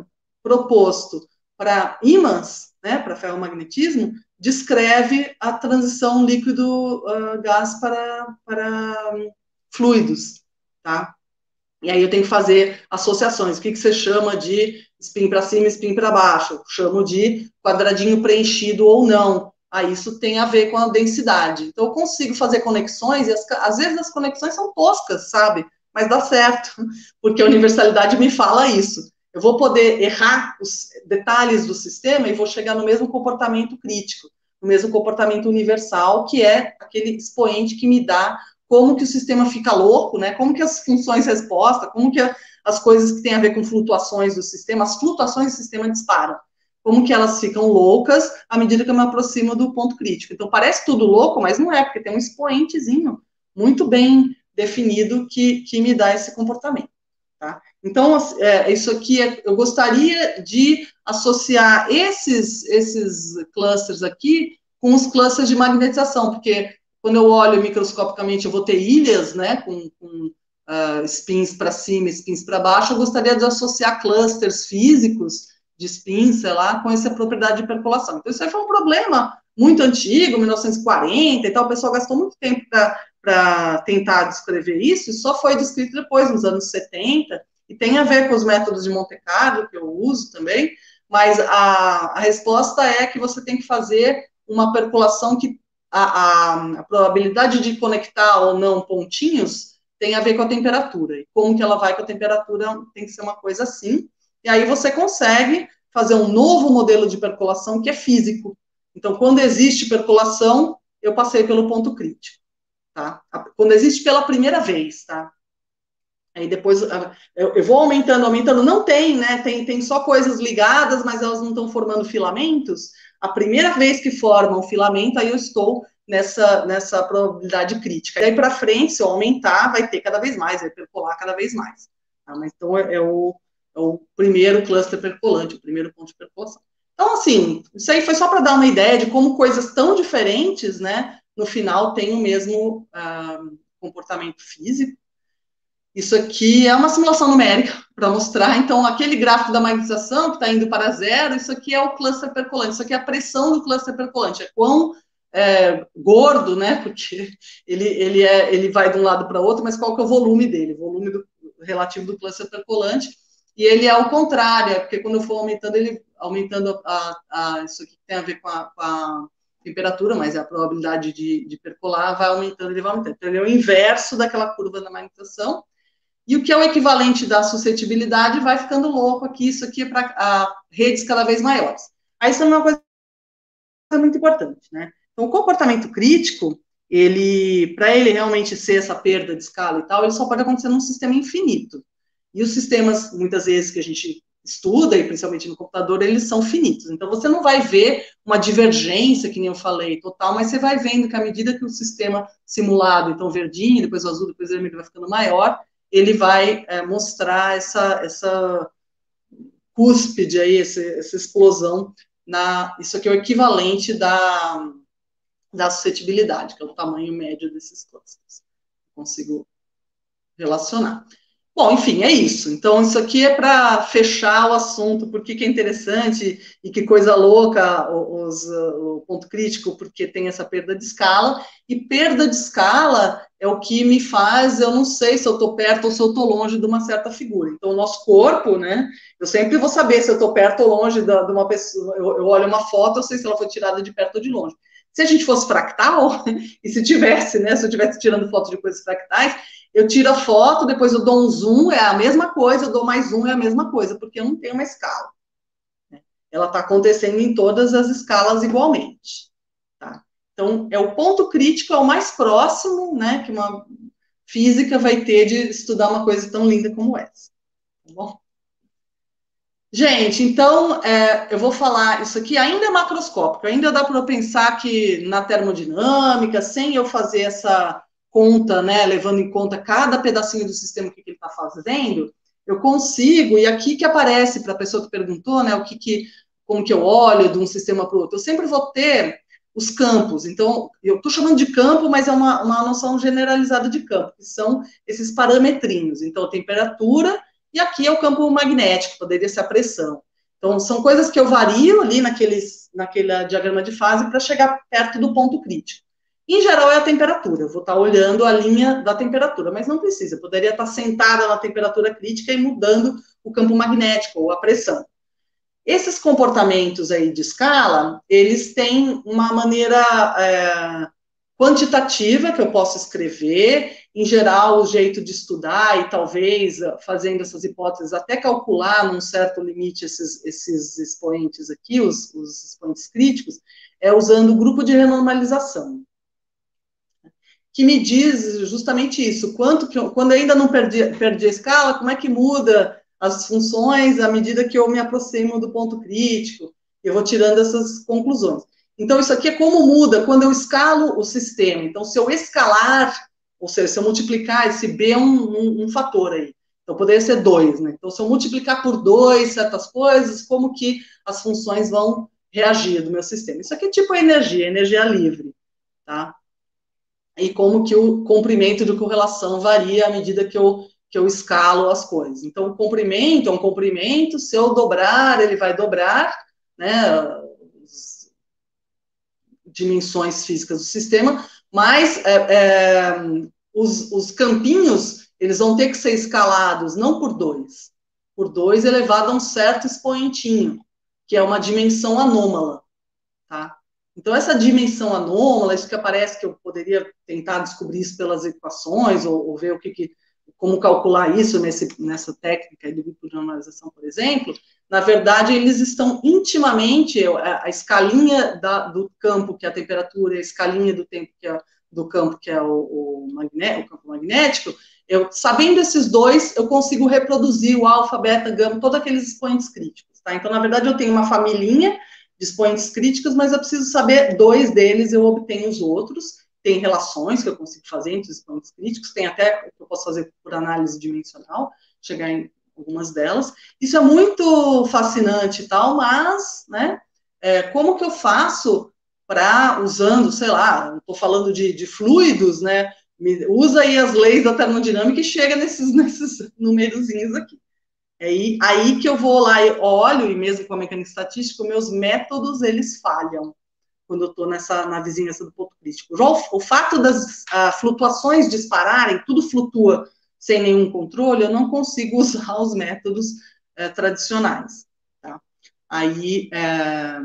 proposto para ímãs, né, para ferromagnetismo, descreve a transição líquido-gás uh, para, para um, fluidos, tá? E aí eu tenho que fazer associações. O que, que você chama de spin para cima e spin para baixo? Eu chamo de quadradinho preenchido ou não. Aí isso tem a ver com a densidade. Então eu consigo fazer conexões e as, às vezes as conexões são toscas, sabe? Mas dá certo, porque a universalidade me fala isso. Eu vou poder errar os detalhes do sistema e vou chegar no mesmo comportamento crítico, no mesmo comportamento universal, que é aquele expoente que me dá como que o sistema fica louco, né? Como que as funções resposta, como que a, as coisas que têm a ver com flutuações do sistema, as flutuações do sistema disparam. Como que elas ficam loucas à medida que eu me aproximo do ponto crítico. Então, parece tudo louco, mas não é, porque tem um expoentezinho muito bem definido que, que me dá esse comportamento. Tá? Então, é, isso aqui, é, eu gostaria de associar esses, esses clusters aqui com os clusters de magnetização, porque quando eu olho microscopicamente, eu vou ter ilhas, né, com, com uh, spins para cima, spins para baixo, eu gostaria de associar clusters físicos de spins, sei lá, com essa propriedade de percolação. Então, isso aí foi um problema muito antigo, mil novecentos e quarenta e tal, o pessoal gastou muito tempo para tentar descrever isso, e só foi descrito depois, nos anos setenta, e tem a ver com os métodos de Monte Carlo, que eu uso também, mas a, a resposta é que você tem que fazer uma percolação que a, a, a probabilidade de conectar ou não pontinhos tem a ver com a temperatura. E como que ela vai com a temperatura tem que ser uma coisa assim. E aí você consegue fazer um novo modelo de percolação que é físico. Então, quando existe percolação, eu passei pelo ponto crítico. Tá? Quando existe pela primeira vez, tá? Aí depois eu, eu vou aumentando, aumentando. Não tem, né? Tem, tem só coisas ligadas, mas elas não estão formando filamentos. A primeira vez que forma um filamento, aí eu estou nessa, nessa probabilidade crítica. Daí para frente, se eu aumentar, vai ter cada vez mais, vai percolar cada vez mais. Tá? Mas então é, é, o, é o primeiro cluster percolante, o primeiro ponto de percolação. Então, assim, isso aí foi só para dar uma ideia de como coisas tão diferentes, né, no final têm o mesmo ah, comportamento físico. Isso aqui é uma simulação numérica para mostrar, então, aquele gráfico da magnetização que está indo para zero, isso aqui é o cluster percolante, isso aqui é a pressão do cluster percolante, é quão é, gordo, né, porque ele, ele, é, ele vai de um lado para o outro, mas qual que é o volume dele, o volume do, relativo do cluster percolante, e ele é ao contrário, é porque quando eu for aumentando, ele aumentando a, a, isso aqui tem a ver com a, com a temperatura, mas a probabilidade de, de percolar vai aumentando, ele vai aumentando. Então, ele é o inverso daquela curva da magnetização. E o que é o equivalente da suscetibilidade vai ficando louco aqui, isso aqui é para redes cada vez maiores. Aí isso é uma coisa muito importante, né? Então, o comportamento crítico, ele, para ele realmente ser essa perda de escala e tal, ele só pode acontecer num sistema infinito. E os sistemas, muitas vezes, que a gente estuda, e principalmente no computador, eles são finitos. Então, você não vai ver uma divergência, que nem eu falei, total, mas você vai vendo que à medida que o sistema simulado, então verdinho, depois o azul, depois o vermelho vai ficando maior, ele vai é, mostrar essa, essa cúspide aí, essa, essa explosão. Na, isso aqui é o equivalente da, da suscetibilidade, que é o tamanho médio desses clusters. Consigo relacionar. Bom, enfim, é isso. Então, isso aqui é para fechar o assunto, porque que é interessante e que coisa louca os, o ponto crítico, porque tem essa perda de escala, e perda de escala é o que me faz, eu não sei se eu estou perto ou se eu estou longe de uma certa figura. Então, o nosso corpo, né, eu sempre vou saber se eu estou perto ou longe de, de uma pessoa, eu, eu olho uma foto, eu sei se ela foi tirada de perto ou de longe. Se a gente fosse fractal, e se tivesse, né, se eu estivesse tirando foto de coisas fractais, eu tiro a foto, depois eu dou um zoom, é a mesma coisa, eu dou mais zoom, é a mesma coisa, porque eu não tenho uma escala. Né? Ela está acontecendo em todas as escalas igualmente. Tá? Então, é o ponto crítico, é o mais próximo, né, que uma física vai ter de estudar uma coisa tão linda como essa. Tá bom? Gente, então, é, eu vou falar, isso aqui ainda é macroscópico, ainda dá para eu pensar que na termodinâmica, sem eu fazer essa conta, né, levando em conta cada pedacinho do sistema que ele está fazendo, eu consigo, e aqui que aparece para a pessoa que perguntou, né, o que, que como que eu olho de um sistema para o outro, eu sempre vou ter os campos, então, eu estou chamando de campo, mas é uma, uma noção generalizada de campo, que são esses parametrinhos, então, temperatura, e aqui é o campo magnético, poderia ser a pressão. Então, são coisas que eu vario ali naqueles, naquele diagrama de fase para chegar perto do ponto crítico. Em geral, é a temperatura. Eu vou estar olhando a linha da temperatura, mas não precisa. Eu poderia estar sentada na temperatura crítica e mudando o campo magnético ou a pressão. Esses comportamentos aí de escala, eles têm uma maneira é, quantitativa que eu posso escrever. Em geral, o jeito de estudar e talvez fazendo essas hipóteses até calcular num certo limite esses, esses expoentes aqui, os, os expoentes críticos, é usando o grupo de renormalização, que me diz justamente isso, quanto que eu, quando eu ainda não perdi, perdi a escala, como é que muda as funções à medida que eu me aproximo do ponto crítico, eu vou tirando essas conclusões. Então, isso aqui é como muda quando eu escalo o sistema. Então, se eu escalar, ou seja, se eu multiplicar, esse B é um, um, um fator aí. Então, poderia ser dois, né? Então, se eu multiplicar por dois certas coisas, como que as funções vão reagir do meu sistema? Isso aqui é tipo a energia, energia livre, tá? E como que o comprimento de correlação varia à medida que eu, que eu escalo as coisas. Então, o comprimento é um comprimento, se eu dobrar, ele vai dobrar, né, as dimensões físicas do sistema, mas é, é, os, os campinhos, eles vão ter que ser escalados, não por dois, por dois elevado a um certo expoentinho, que é uma dimensão anômala, tá? Então, essa dimensão anômala, isso que aparece, que eu poderia tentar descobrir isso pelas equações, ou, ou ver o que, que, como calcular isso nesse, nessa técnica de binomialização, por exemplo, na verdade, eles estão intimamente, a, a escalinha da, do campo, que é a temperatura, e a escalinha do tempo, que é, do campo, que é o, o, magné, o campo magnético, eu, sabendo esses dois, eu consigo reproduzir o alfa, beta, gama, todos aqueles expoentes críticos, tá? Então, na verdade, eu tenho uma familhinha de expoentes críticos, mas eu preciso saber dois deles, eu obtenho os outros. Tem relações que eu consigo fazer entre os expoentes críticos, tem até que eu posso fazer por análise dimensional, chegar em algumas delas. Isso é muito fascinante e tal, mas, né, é, como que eu faço para, usando, sei lá, estou falando de, de fluidos, né, usa aí as leis da termodinâmica e chega nesses, nesses numerozinhos aqui. É aí, aí que eu vou lá e olho, e mesmo com a mecânica estatística, meus métodos, eles falham quando eu estou nessa, na vizinhança do ponto crítico. Já o, o fato das a, flutuações dispararem, tudo flutua sem nenhum controle, eu não consigo usar os métodos é, tradicionais. Tá? Aí, é,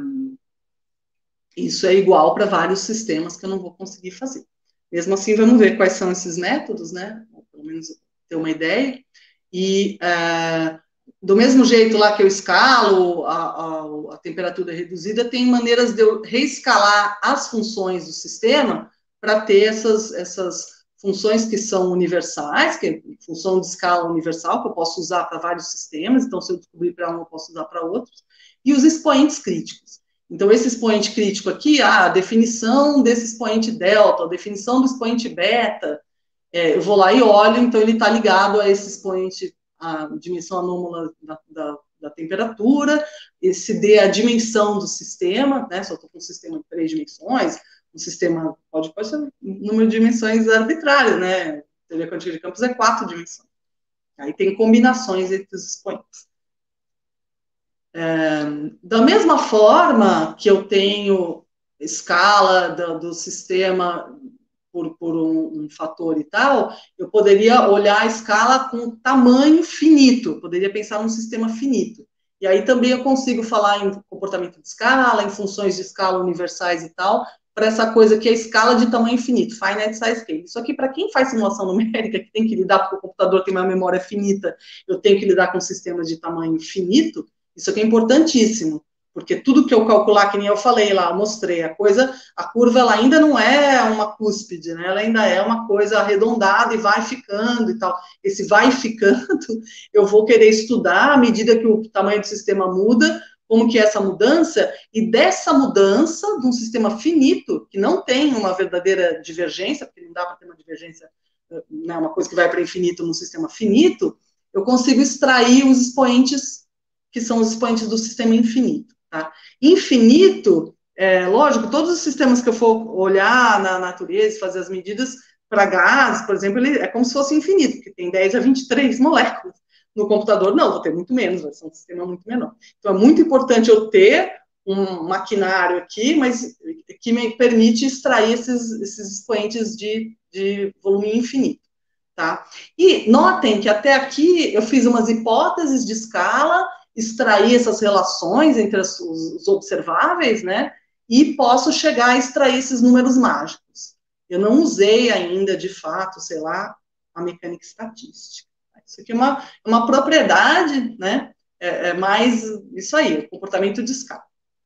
isso é igual para vários sistemas que eu não vou conseguir fazer. Mesmo assim, vamos ver quais são esses métodos, né? Ou pelo menos ter uma ideia. E é, do mesmo jeito lá que eu escalo a, a, a temperatura reduzida, tem maneiras de eu reescalar as funções do sistema para ter essas, essas funções que são universais, que é função de escala universal, que eu posso usar para vários sistemas, então se eu descobrir para um, eu posso usar para outros, e os expoentes críticos. Então, esse expoente crítico aqui, ah, a definição desse expoente delta, a definição do expoente beta, é, eu vou lá e olho, então ele está ligado a esse expoente, a dimensão anômala da, da, da temperatura, esse D é a dimensão do sistema, né, se eu estou com um sistema de três dimensões, um sistema pode, pode ser um número de dimensões arbitrário, né, a teoria quântica de campos é quatro dimensões. Aí tem combinações entre os expoentes. É, da mesma forma que eu tenho escala do, do sistema por, por um, um fator e tal, eu poderia olhar a escala com tamanho finito, poderia pensar num sistema finito. E aí também eu consigo falar em comportamento de escala, em funções de escala universais e tal, para essa coisa que é a escala de tamanho finito, finite size scale. Isso aqui, para quem faz simulação numérica, que tem que lidar, porque o computador tem uma memória finita, eu tenho que lidar com sistemas de tamanho finito, isso aqui é importantíssimo, porque tudo que eu calcular, que nem eu falei lá, mostrei, a coisa, a curva ela ainda não é uma cúspide, né? Ela ainda é uma coisa arredondada e vai ficando e tal. Esse vai ficando, eu vou querer estudar à medida que o tamanho do sistema muda, como que é essa mudança, e dessa mudança de um sistema finito, que não tem uma verdadeira divergência, porque não dá para ter uma divergência, né, uma coisa que vai para infinito num sistema finito, eu consigo extrair os expoentes que são os expoentes do sistema infinito. Tá? Infinito, é, lógico, todos os sistemas que eu for olhar na natureza, fazer as medidas para gás, por exemplo, ele é como se fosse infinito, porque tem dez a vinte e três moléculas. No computador, não, vou ter muito menos, vai ser um sistema muito menor. Então, é muito importante eu ter um maquinário aqui, mas que me permite extrair esses, esses expoentes de, de volume infinito. Tá? E notem que até aqui eu fiz umas hipóteses de escala, extrair essas relações entre as, os, os observáveis, né? E posso chegar a extrair esses números mágicos. Eu não usei ainda, de fato, sei lá, a mecânica estatística. Isso aqui é uma, uma propriedade, né? É, é mais isso aí, o comportamento de escala.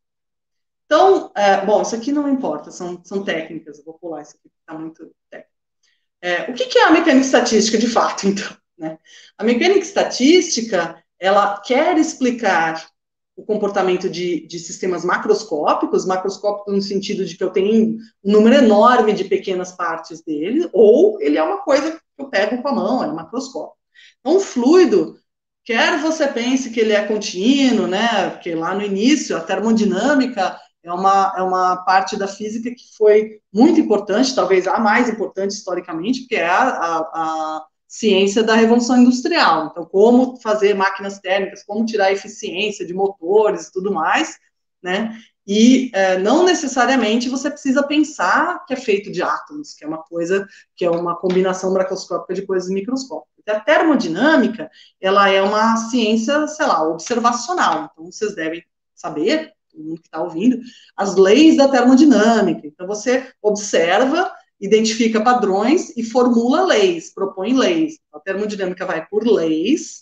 Então, é, bom, isso aqui não importa, são, são técnicas, eu vou pular isso aqui, está muito técnico. É, o que, que é a mecânica estatística, de fato, então? Né? A mecânica estatística, ela quer explicar o comportamento de, de sistemas macroscópicos, macroscópicos no sentido de que eu tenho um número enorme de pequenas partes dele, ou ele é uma coisa que eu pego com a mão, é macroscópico. Então, o fluido, quer você pense que ele é contínuo, né? Porque lá no início, a termodinâmica é uma, é uma parte da física que foi muito importante, talvez a mais importante historicamente, porque é a, a, a ciência da Revolução Industrial. Então, como fazer máquinas térmicas, como tirar a eficiência de motores e tudo mais, né? E é, não necessariamente você precisa pensar que é feito de átomos, que é uma coisa, que é uma combinação macroscópica de coisas microscópicas. A termodinâmica, ela é uma ciência, sei lá, observacional. Então, vocês devem saber, todo mundo que está ouvindo, as leis da termodinâmica. Então, você observa, identifica padrões e formula leis, propõe leis. A termodinâmica vai por leis.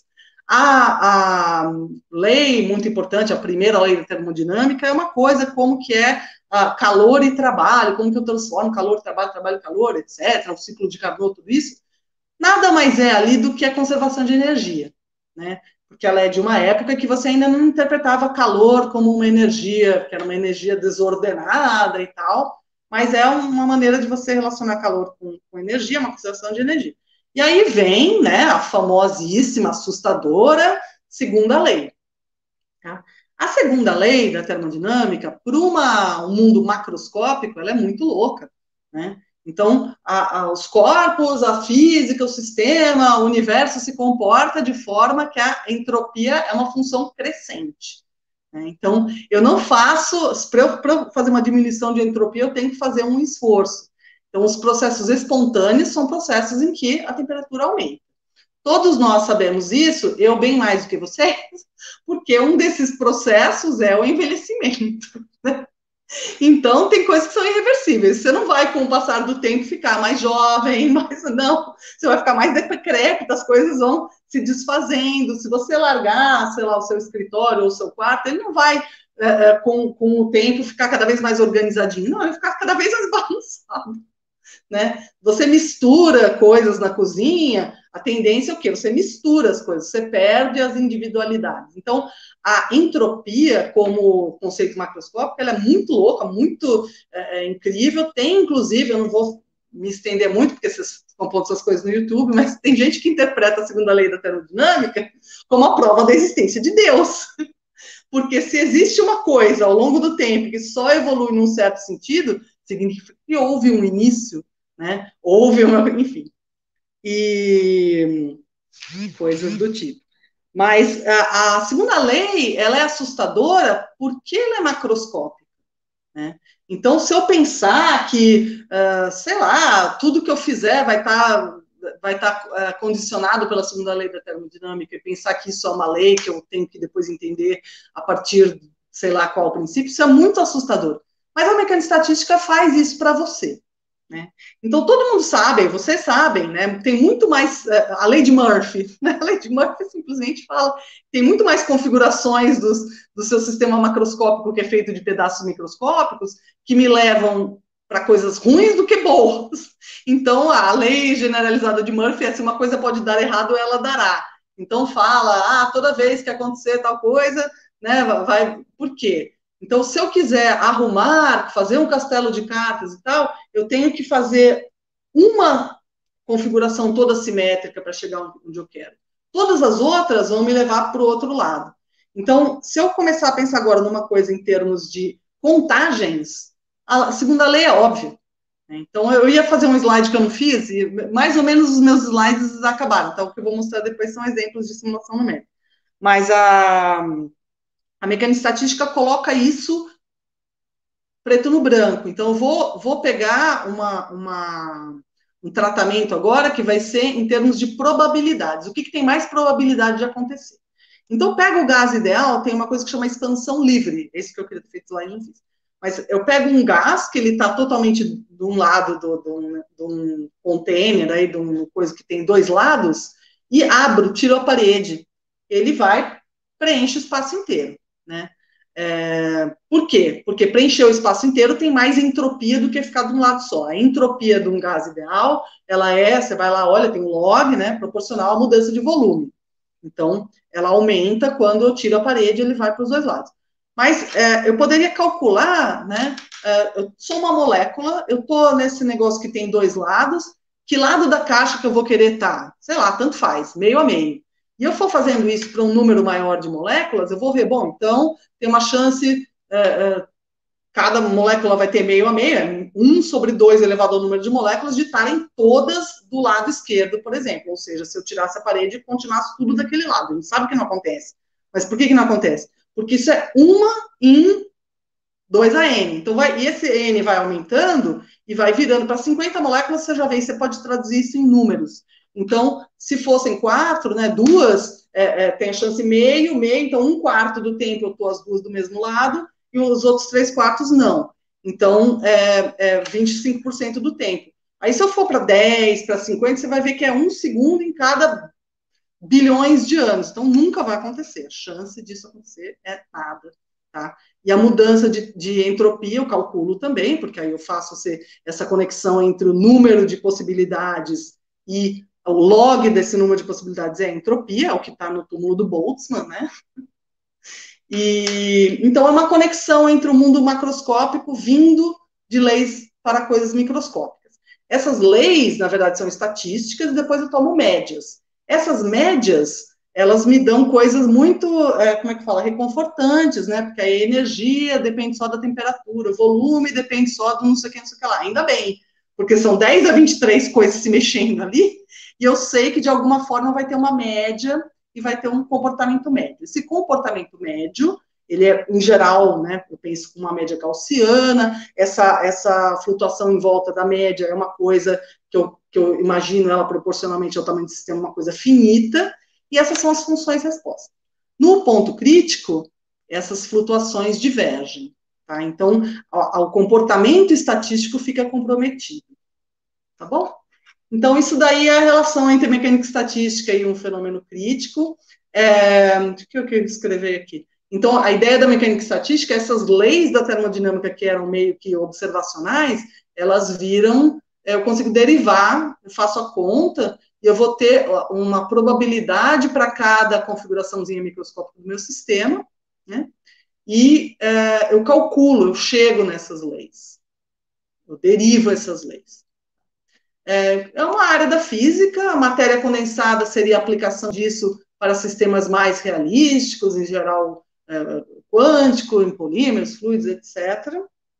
A, a lei muito importante, a primeira lei da termodinâmica, é uma coisa como que é a calor e trabalho, como que eu transformo calor, trabalho, trabalho, calor, etcétera, o ciclo de Carnot, tudo isso. Nada mais é ali do que a conservação de energia, né? Porque ela é de uma época que você ainda não interpretava calor como uma energia, que era uma energia desordenada e tal, mas é uma maneira de você relacionar calor com, com energia, uma conservação de energia. E aí vem, né, a famosíssima, assustadora segunda lei. Tá? A segunda lei da termodinâmica, para um mundo macroscópico, ela é muito louca, né? Então, a, a, os corpos, a física, o sistema, o universo se comporta de forma que a entropia é uma função crescente. Né? Então, eu não faço, para eu, eu fazer uma diminuição de entropia, eu tenho que fazer um esforço. Então, os processos espontâneos são processos em que a temperatura aumenta. Todos nós sabemos isso, eu bem mais do que vocês, porque um desses processos é o envelhecimento. Né? Então, tem coisas que são irreversíveis. Você não vai, com o passar do tempo, ficar mais jovem, mais não. Você vai ficar mais decrépita, as coisas vão se desfazendo. Se você largar, sei lá, o seu escritório ou o seu quarto, ele não vai, é, com, com o tempo, ficar cada vez mais organizadinho. Não, ele vai ficar cada vez mais bagunçado. Né? Você mistura coisas na cozinha, a tendência é o quê? Você mistura as coisas, você perde as individualidades. Então, a entropia, como conceito macroscópico, ela é muito louca, muito é, é, incrível. Tem, inclusive, eu não vou me estender muito, porque vocês estão pondo essas coisas no YouTube, mas tem gente que interpreta a segunda lei da termodinâmica como a prova da existência de Deus. Porque se existe uma coisa ao longo do tempo que só evolui num certo sentido, significa que houve um início, né? Houve uma, enfim, e coisas do tipo. Mas a, a segunda lei, ela é assustadora porque ela é macroscópica, né? Então, se eu pensar que, uh, sei lá, tudo que eu fizer vai estar tá, vai tá, uh, condicionado pela segunda lei da termodinâmica, e pensar que isso é uma lei que eu tenho que depois entender a partir, sei lá qual princípio, isso é muito assustador. Mas a mecânica estatística faz isso para você. Né? Então, todo mundo sabe, vocês sabem, né? Tem muito mais, a lei de Murphy, né? A lei de Murphy simplesmente fala, tem muito mais configurações dos, do seu sistema macroscópico, que é feito de pedaços microscópicos, que me levam para coisas ruins do que boas. Então, a lei generalizada de Murphy é se uma coisa pode dar errado, ela dará. Então, fala, ah, toda vez que acontecer tal coisa, né, vai, por quê? Então, se eu quiser arrumar, fazer um castelo de cartas e tal, eu tenho que fazer uma configuração toda simétrica para chegar onde eu quero. Todas as outras vão me levar para o outro lado. Então, se eu começar a pensar agora numa coisa em termos de contagens, a segunda lei é óbvia. Então, eu ia fazer um slide que eu não fiz, e mais ou menos os meus slides acabaram. Então, o que eu vou mostrar depois são exemplos de simulação numérica. Mas a... A mecânica estatística coloca isso preto no branco. Então, eu vou, vou pegar uma, uma, um tratamento agora que vai ser em termos de probabilidades. O que, que tem mais probabilidade de acontecer? Então, pega o gás ideal, tem uma coisa que chama expansão livre. Esse que eu queria ter feito lá e não fiz. Mas eu pego um gás que ele está totalmente de um lado do, do, de um container, aí, de uma coisa que tem dois lados, e abro, tiro a parede. Ele vai, preenche o espaço inteiro. Né? É, por quê? Porque preencher o espaço inteiro tem mais entropia do que ficar de um lado só. A entropia de um gás ideal, ela é, você vai lá, olha, tem um log, né, proporcional à mudança de volume. Então, ela aumenta quando eu tiro a parede, ele vai para os dois lados. Mas é, eu poderia calcular, né, é, eu sou uma molécula, eu estou nesse negócio que tem dois lados, que lado da caixa que eu vou querer estar? Sei lá, tanto faz, meio a meio. E eu for fazendo isso para um número maior de moléculas, eu vou ver, bom, então tem uma chance, é, é, cada molécula vai ter meio a meio, um sobre dois elevado ao número de moléculas, de estarem todas do lado esquerdo, por exemplo. Ou seja, se eu tirasse a parede e continuasse tudo daquele lado. A gente sabe que não acontece. Mas por que, que não acontece? Porque isso é uma em dois a N. Então, vai, e esse N vai aumentando e vai virando para cinquenta moléculas, você já vê, você pode traduzir isso em números. Então, se fossem quatro, né, duas, é, é, tem a chance meio, meio, então um quarto do tempo eu estou as duas do mesmo lado, e os outros três quartos não. Então, é, é vinte e cinco por cento do tempo. Aí, se eu for para dez, para cinquenta, você vai ver que é um segundo em cada bilhões de anos. Então, nunca vai acontecer. A chance disso acontecer é nada. Tá? E a mudança de, de entropia eu calculo também, porque aí eu faço essa conexão entre o número de possibilidades e o log desse número de possibilidades é a entropia, é o que está no túmulo do Boltzmann, né? E, então, é uma conexão entre o mundo macroscópico vindo de leis para coisas microscópicas. Essas leis, na verdade, são estatísticas e depois eu tomo médias. Essas médias, elas me dão coisas muito, é, como é que fala, reconfortantes, né? Porque a energia depende só da temperatura, o volume depende só do não sei o que, não sei o que lá. Ainda bem, porque são dez a vinte e três coisas se mexendo ali, e eu sei que de alguma forma vai ter uma média e vai ter um comportamento médio. Esse comportamento médio, ele é, em geral, né, eu penso com uma média gaussiana, essa, essa flutuação em volta da média é uma coisa que eu, que eu imagino ela proporcionalmente ao tamanho do sistema, uma coisa finita, e essas são as funções resposta. No ponto crítico, essas flutuações divergem, tá? Então, o comportamento estatístico fica comprometido, tá bom? Então, isso daí é a relação entre mecânica estatística e um fenômeno crítico. É, o que eu quero escrever aqui? Então, a ideia da mecânica estatística, essas leis da termodinâmica que eram meio que observacionais, elas viram, eu consigo derivar, eu faço a conta, e eu vou ter uma probabilidade para cada configuraçãozinha microscópica do meu sistema, né? E é, eu calculo, eu chego nessas leis. Eu derivo essas leis. É uma área da física, a matéria condensada seria a aplicação disso para sistemas mais realísticos, em geral é, quântico, em polímeros, fluidos, etcétera.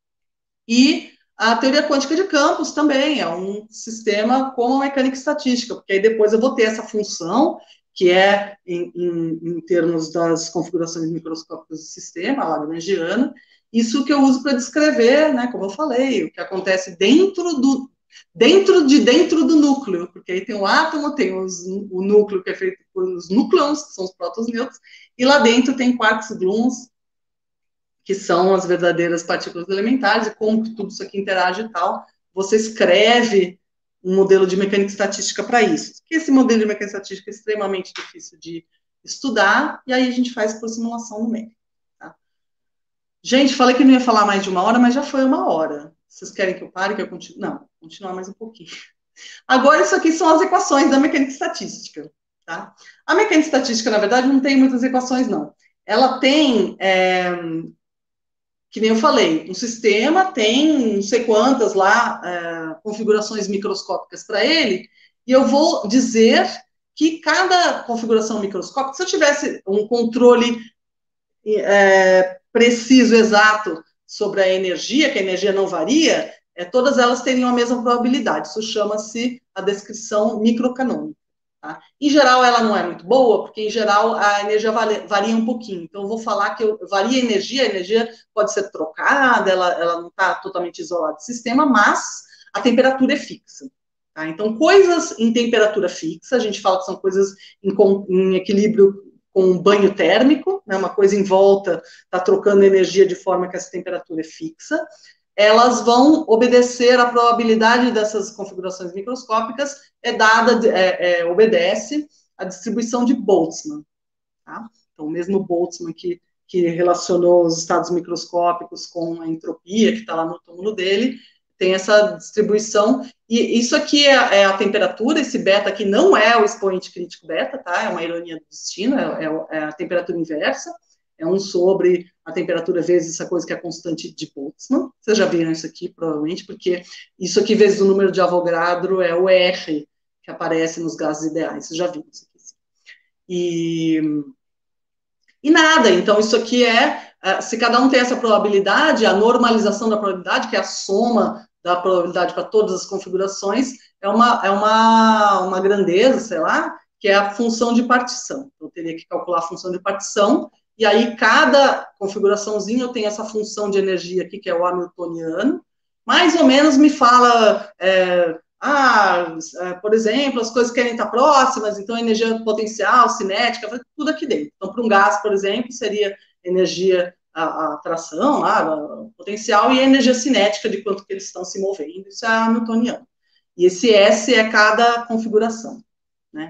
E a teoria quântica de campos também é um sistema como a mecânica estatística, porque aí depois eu vou ter essa função, que é, em, em, em termos das configurações microscópicas do sistema, a lagrangiana, isso que eu uso para descrever, né, como eu falei, o que acontece dentro do dentro de dentro do núcleo, porque aí tem o átomo, tem os, o núcleo que é feito por os núcleons, que são os prótons nêutrons, e lá dentro tem quarks gluons, que são as verdadeiras partículas elementares, e como que tudo isso aqui interage e tal. Você escreve um modelo de mecânica estatística para isso. Porque esse modelo de mecânica estatística é extremamente difícil de estudar, e aí a gente faz por simulação numérica. Tá? Gente, falei que não ia falar mais de uma hora, mas já foi uma hora. Vocês querem que eu pare, que eu continue? Não, vou continuar mais um pouquinho. Agora, isso aqui são as equações da mecânica estatística. Tá? A mecânica estatística, na verdade, não tem muitas equações, não. Ela tem, é, que nem eu falei, um sistema tem não sei quantas lá é, configurações microscópicas para ele, e eu vou dizer que cada configuração microscópica, se eu tivesse um controle é, preciso, exato, sobre a energia, que a energia não varia, é, todas elas teriam a mesma probabilidade. Isso chama-se a descrição microcanônica. Tá? Em geral, ela não é muito boa, porque, em geral, a energia varia um pouquinho. Então, eu vou falar que eu, varia a energia, a energia pode ser trocada, ela, ela não está totalmente isolada do sistema, mas a temperatura é fixa. Tá? Então, coisas em temperatura fixa, a gente fala que são coisas em, em equilíbrio com um banho térmico, né, uma coisa em volta está trocando energia de forma que essa temperatura é fixa, elas vão obedecer à probabilidade dessas configurações microscópicas, é dada, é, é, obedece à distribuição de Boltzmann. Tá? Então, o mesmo Boltzmann que, que relacionou os estados microscópicos com a entropia, que está lá no túmulo dele, tem essa distribuição, e isso aqui é, é a temperatura, esse beta aqui não é o expoente crítico beta, tá? É uma ironia do destino, é, é, é a temperatura inversa, é um sobre a temperatura vezes essa coisa que é a constante de Boltzmann. Vocês já viram isso aqui, provavelmente, porque isso aqui vezes o número de Avogadro é o R, que aparece nos gases ideais. Vocês já viram isso aqui. E, e nada, então isso aqui é, se cada um tem essa probabilidade, a normalização da probabilidade, que é a soma da probabilidade para todas as configurações, é uma, é uma, uma grandeza, sei lá, que é a função de partição. Então, eu teria que calcular a função de partição, e aí cada configuraçãozinha eu tenho essa função de energia aqui, que é o hamiltoniano, mais ou menos me fala, é, ah, é, por exemplo, as coisas querem estar próximas, então energia potencial, cinética, tudo aqui dentro. Então, para um gás, por exemplo, seria energia a, a tração, lá, o potencial, e a energia cinética de quanto que eles estão se movendo, isso é hamiltoniano. E esse S é cada configuração, né?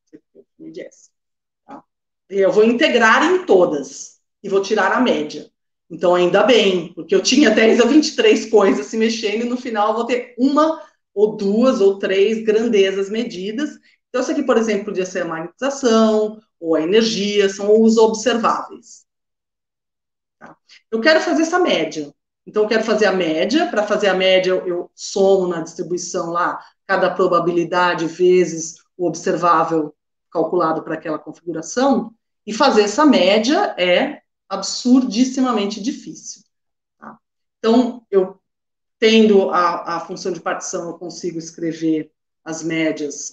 Tá? E eu vou integrar em todas, e vou tirar a média. Então, ainda bem, porque eu tinha dez a vinte e três coisas se mexendo, e no final eu vou ter uma, ou duas, ou três grandezas medidas. Então, isso aqui, por exemplo, podia ser a magnetização, ou a energia, são os observáveis. Tá? Eu quero fazer essa média. Então, eu quero fazer a média. Para fazer a média, eu, eu somo na distribuição lá cada probabilidade vezes o observável calculado para aquela configuração. E fazer essa média é absurdissimamente difícil. Tá? Então, eu tendo a, a função de partição, eu consigo escrever as médias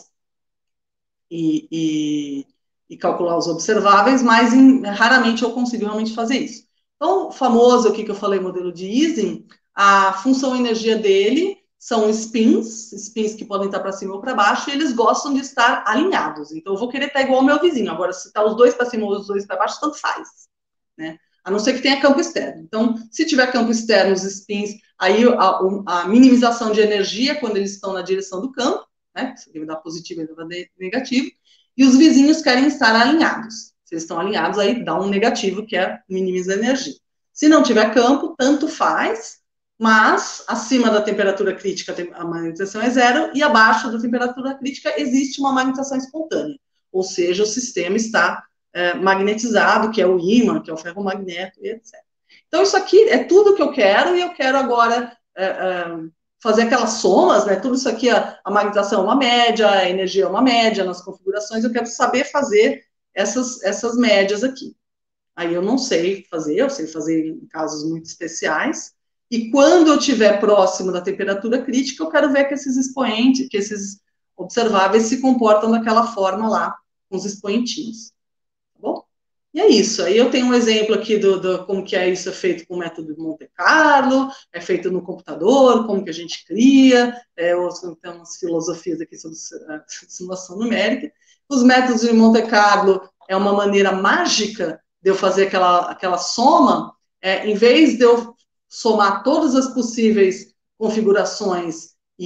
e, e, e calcular os observáveis, mas em, raramente eu consigo realmente fazer isso. Então, o famoso aqui que eu falei, modelo de Ising, a função energia dele são spins, spins que podem estar para cima ou para baixo, e eles gostam de estar alinhados. Então, eu vou querer estar igual ao meu vizinho. Agora, se está os dois para cima ou os dois para baixo, tanto faz. Né? A não ser que tenha campo externo. Então, se tiver campo externo, os spins, aí a, a minimização de energia, quando eles estão na direção do campo, né? Isso aqui vai dar positivo e vai dar negativo, e os vizinhos querem estar alinhados. Se eles estão alinhados, aí dá um negativo, que é minimizar a energia. Se não tiver campo, tanto faz, mas acima da temperatura crítica a magnetização é zero, e abaixo da temperatura crítica existe uma magnetização espontânea, ou seja, o sistema está é, magnetizado, que é o ímã, que é o ferromagneto, e etcétera. Então, isso aqui é tudo que eu quero, e eu quero agora é, é, fazer aquelas somas, né? Tudo isso aqui, a, a magnetização é uma média, a energia é uma média nas configurações, eu quero saber fazer essas, essas médias aqui. Aí eu não sei fazer, eu sei fazer em casos muito especiais, e quando eu estiver próximo da temperatura crítica, eu quero ver que esses expoentes, que esses observáveis se comportam daquela forma lá, com os expoentinhos. Tá bom? E é isso. Aí eu tenho um exemplo aqui do, do como que é isso é feito com o método de Monte Carlo, é feito no computador, como que a gente cria, é, tem umas filosofias aqui sobre simulação numérica. Os métodos de Monte Carlo é uma maneira mágica de eu fazer aquela, aquela soma, é, em vez de eu somar todas as possíveis configurações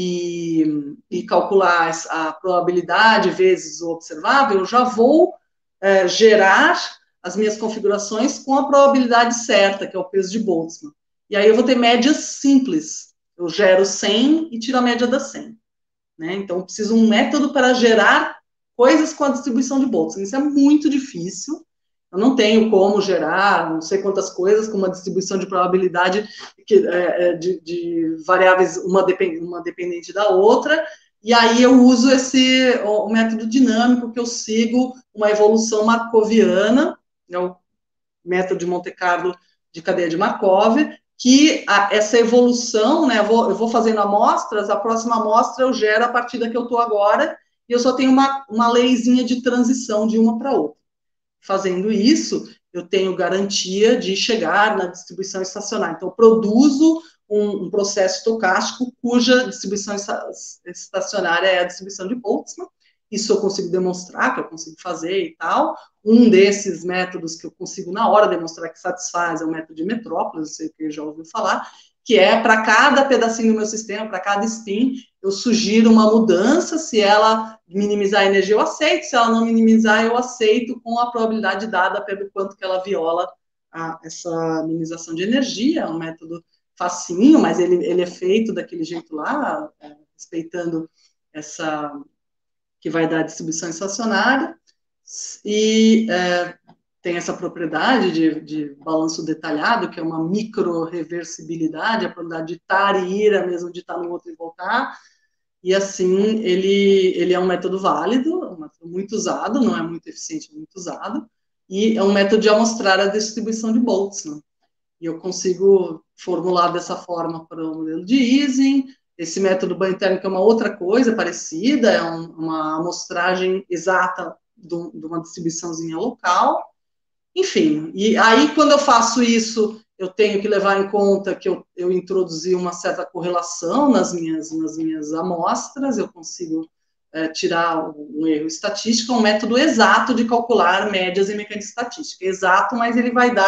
e, e calcular a probabilidade vezes o observável, eu já vou é, gerar as minhas configurações com a probabilidade certa, que é o peso de Boltzmann. E aí eu vou ter médias simples. Eu gero cem e tiro a média da cem. Né? Então, eu preciso de um método para gerar coisas com a distribuição de Boltzmann. Isso é muito difícil. Eu não tenho como gerar não sei quantas coisas com uma distribuição de probabilidade que, é, de, de variáveis, uma, depend, uma dependente da outra, e aí eu uso esse o, o método dinâmico, que eu sigo uma evolução markoviana, é o método de Monte Carlo de cadeia de Markov, que a, essa evolução, né, eu vou, eu vou fazendo amostras, a próxima amostra eu gero a partir da que eu estou agora, e eu só tenho uma, uma leizinha de transição de uma para outra. Fazendo isso, eu tenho garantia de chegar na distribuição estacionária. Então, eu produzo um, um processo estocástico cuja distribuição estacionária é a distribuição de Boltzmann. Isso eu consigo demonstrar, que eu consigo fazer e tal. Um desses métodos que eu consigo, na hora, demonstrar que satisfaz é o método de Metrópolis, não sei o que já ouviu falar, que é para cada pedacinho do meu sistema, para cada spin, eu sugiro uma mudança. Se ela minimizar a energia, eu aceito. Se ela não minimizar, eu aceito com a probabilidade dada pelo quanto que ela viola a, essa minimização de energia. É um método facinho, mas ele, ele é feito daquele jeito lá, é, respeitando essa que vai dar a distribuição estacionária. E é, tem essa propriedade de, de balanço detalhado, que é uma micro-reversibilidade, a probabilidade de estar e ir é mesmo de estar no outro e voltar. E assim, ele, ele é um método válido, é um método muito usado, não é muito eficiente, é muito usado, e é um método de amostrar a distribuição de Boltzmann. E eu consigo formular dessa forma para o modelo de Ising. Esse método banho térmico é uma outra coisa parecida, é um, uma amostragem exata de, de uma distribuiçãozinha local. Enfim, e aí quando eu faço isso, eu tenho que levar em conta que eu, eu introduzi uma certa correlação nas minhas, nas minhas amostras, eu consigo é, tirar um erro estatístico, é um método exato de calcular médias em mecânica estatística. Exato, mas ele vai dar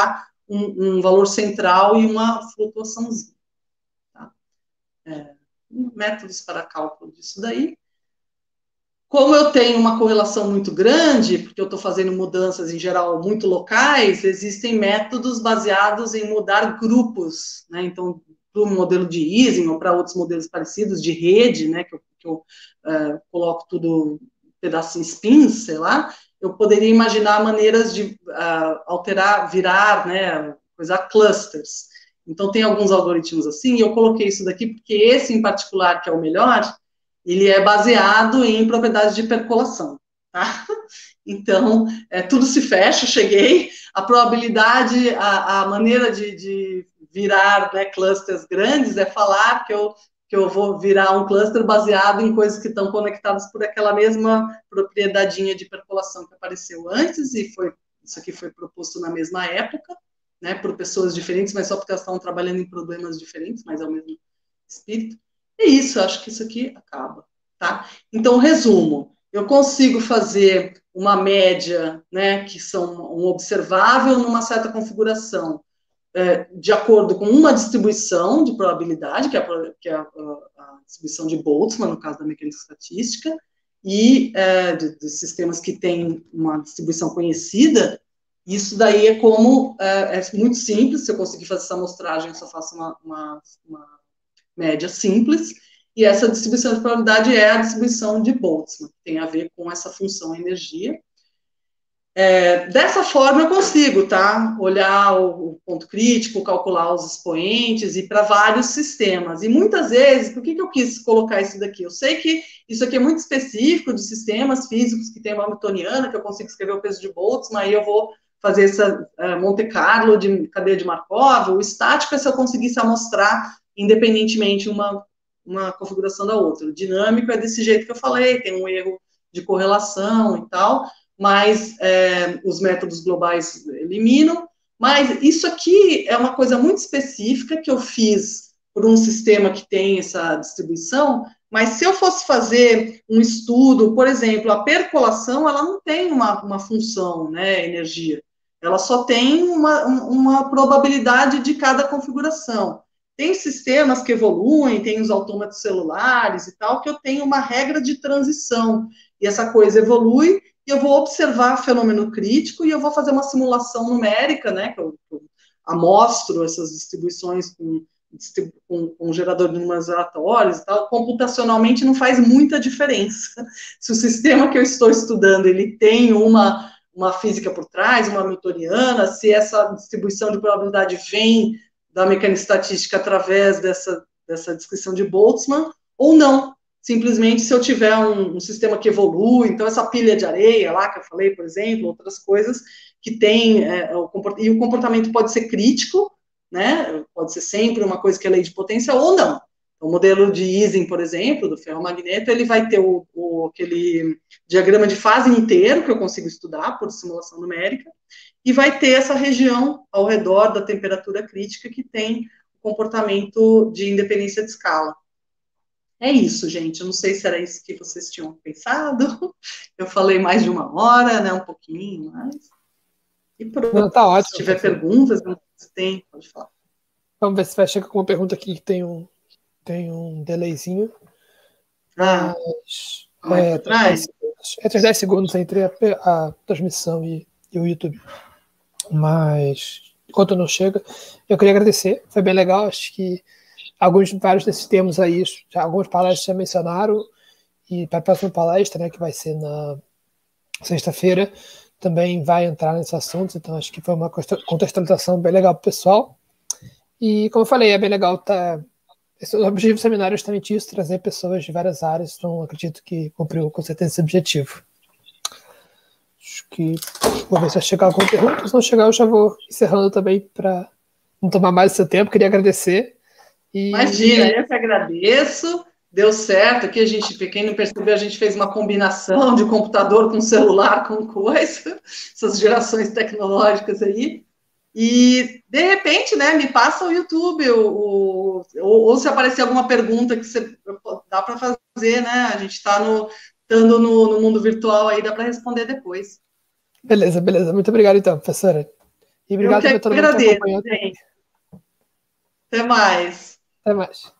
um, um valor central e uma flutuaçãozinha. Tá? É, métodos para cálculo disso daí. Como eu tenho uma correlação muito grande, porque eu estou fazendo mudanças em geral muito locais, existem métodos baseados em mudar grupos, né? Então, para o modelo de Ising ou para outros modelos parecidos de rede, né? Que eu, que eu uh, coloco tudo pedaço em spins, sei lá, eu poderia imaginar maneiras de uh, alterar, virar, né? Coisa clusters. Então, tem alguns algoritmos assim, e eu coloquei isso daqui porque esse em particular, que é o melhor, ele é baseado em propriedades de percolação, tá? Então, é, tudo se fecha, cheguei, a probabilidade, a, a maneira de, de virar, né, clusters grandes é falar que eu, que eu vou virar um cluster baseado em coisas que estão conectadas por aquela mesma propriedadinha de percolação que apareceu antes, e foi, isso aqui foi proposto na mesma época, né, por pessoas diferentes, mas só porque elas estavam trabalhando em problemas diferentes, mas é o mesmo espírito. É isso, eu acho que isso aqui acaba, tá? Então, resumo, eu consigo fazer uma média, né, que são um observável numa certa configuração, é, de acordo com uma distribuição de probabilidade, que é a, que é a, a distribuição de Boltzmann, no caso da mecânica estatística, e é, de, de sistemas que têm uma distribuição conhecida. Isso daí é como, é, é muito simples, se eu conseguir fazer essa amostragem, eu só faço uma, uma, uma média simples, e essa distribuição de probabilidade é a distribuição de Boltzmann, que tem a ver com essa função energia. É, dessa forma eu consigo, tá? Olhar o, o ponto crítico, calcular os expoentes e para vários sistemas. E muitas vezes, por que, que eu quis colocar isso daqui? Eu sei que isso aqui é muito específico de sistemas físicos que tem uma hamiltoniana, que eu consigo escrever o peso de Boltzmann, aí eu vou fazer essa uh, Monte Carlo de cadeia de Markov. O estático é se eu conseguisse amostrar independentemente uma, uma configuração da outra. O dinâmico é desse jeito que eu falei, tem um erro de correlação e tal, mas é, os métodos globais eliminam. Mas isso aqui é uma coisa muito específica que eu fiz por um sistema que tem essa distribuição, mas se eu fosse fazer um estudo, por exemplo, a percolação, ela não tem uma, uma função, né, energia, ela só tem uma, uma probabilidade de cada configuração. Tem sistemas que evoluem, tem os autômatos celulares e tal, que eu tenho uma regra de transição, e essa coisa evolui, e eu vou observar fenômeno crítico, e eu vou fazer uma simulação numérica, né, que eu, eu amostro essas distribuições com, com, com um gerador de números aleatórios e tal. Computacionalmente não faz muita diferença. Se o sistema que eu estou estudando, ele tem uma, uma física por trás, uma hamiltoniana, se essa distribuição de probabilidade vem da mecânica estatística através dessa, dessa descrição de Boltzmann, ou não. Simplesmente, se eu tiver um, um sistema que evolui, então essa pilha de areia lá que eu falei, por exemplo, outras coisas que tem, é, o e o comportamento pode ser crítico, né, pode ser sempre uma coisa que é lei de potência, ou não. O modelo de Ising, por exemplo, do ferromagneto, ele vai ter o, o, aquele diagrama de fase inteiro, que eu consigo estudar por simulação numérica, e vai ter essa região ao redor da temperatura crítica que tem o comportamento de independência de escala. É isso, gente. Eu não sei se era isso que vocês tinham pensado. Eu falei mais de uma hora, né? Um pouquinho mais. E pronto. Não, tá ótimo. Se tiver tá perguntas, não sei se tem, pode falar. Vamos ver se vai chegar com uma pergunta aqui que tem um, tem um delayzinho. Ah, Mas, é, atrás? Entre dez segundos entre a, a transmissão e, e o YouTube. Mas, enquanto não chega, eu queria agradecer. Foi bem legal. Acho que alguns, vários desses termos aí, já, algumas palestras já mencionaram, e para a próxima palestra, né, que vai ser na sexta-feira, também vai entrar nesses assuntos, então acho que foi uma contextualização bem legal para o pessoal. E, como eu falei, é bem legal tá, esse, o objetivo do seminário é justamente isso, trazer pessoas de várias áreas, então acredito que cumpriu com certeza esse objetivo. Acho que vou ver se vai chegar alguma pergunta, se não chegar eu já vou encerrando também para não tomar mais seu tempo, queria agradecer. E... Imagina, eu que agradeço, deu certo aqui, a gente, quem não percebeu, a gente fez uma combinação de computador com celular, com coisa, essas gerações tecnológicas aí, e de repente, né, me passa o YouTube, o, o, ou, ou se aparecer alguma pergunta que você, dá para fazer, né, a gente está no, estando no, no mundo virtual aí, dá para responder depois. Beleza, beleza, muito obrigado então, professora. E obrigado Eu a que todo mundo que agradeço, acompanhou. gente. Até mais. Até mais.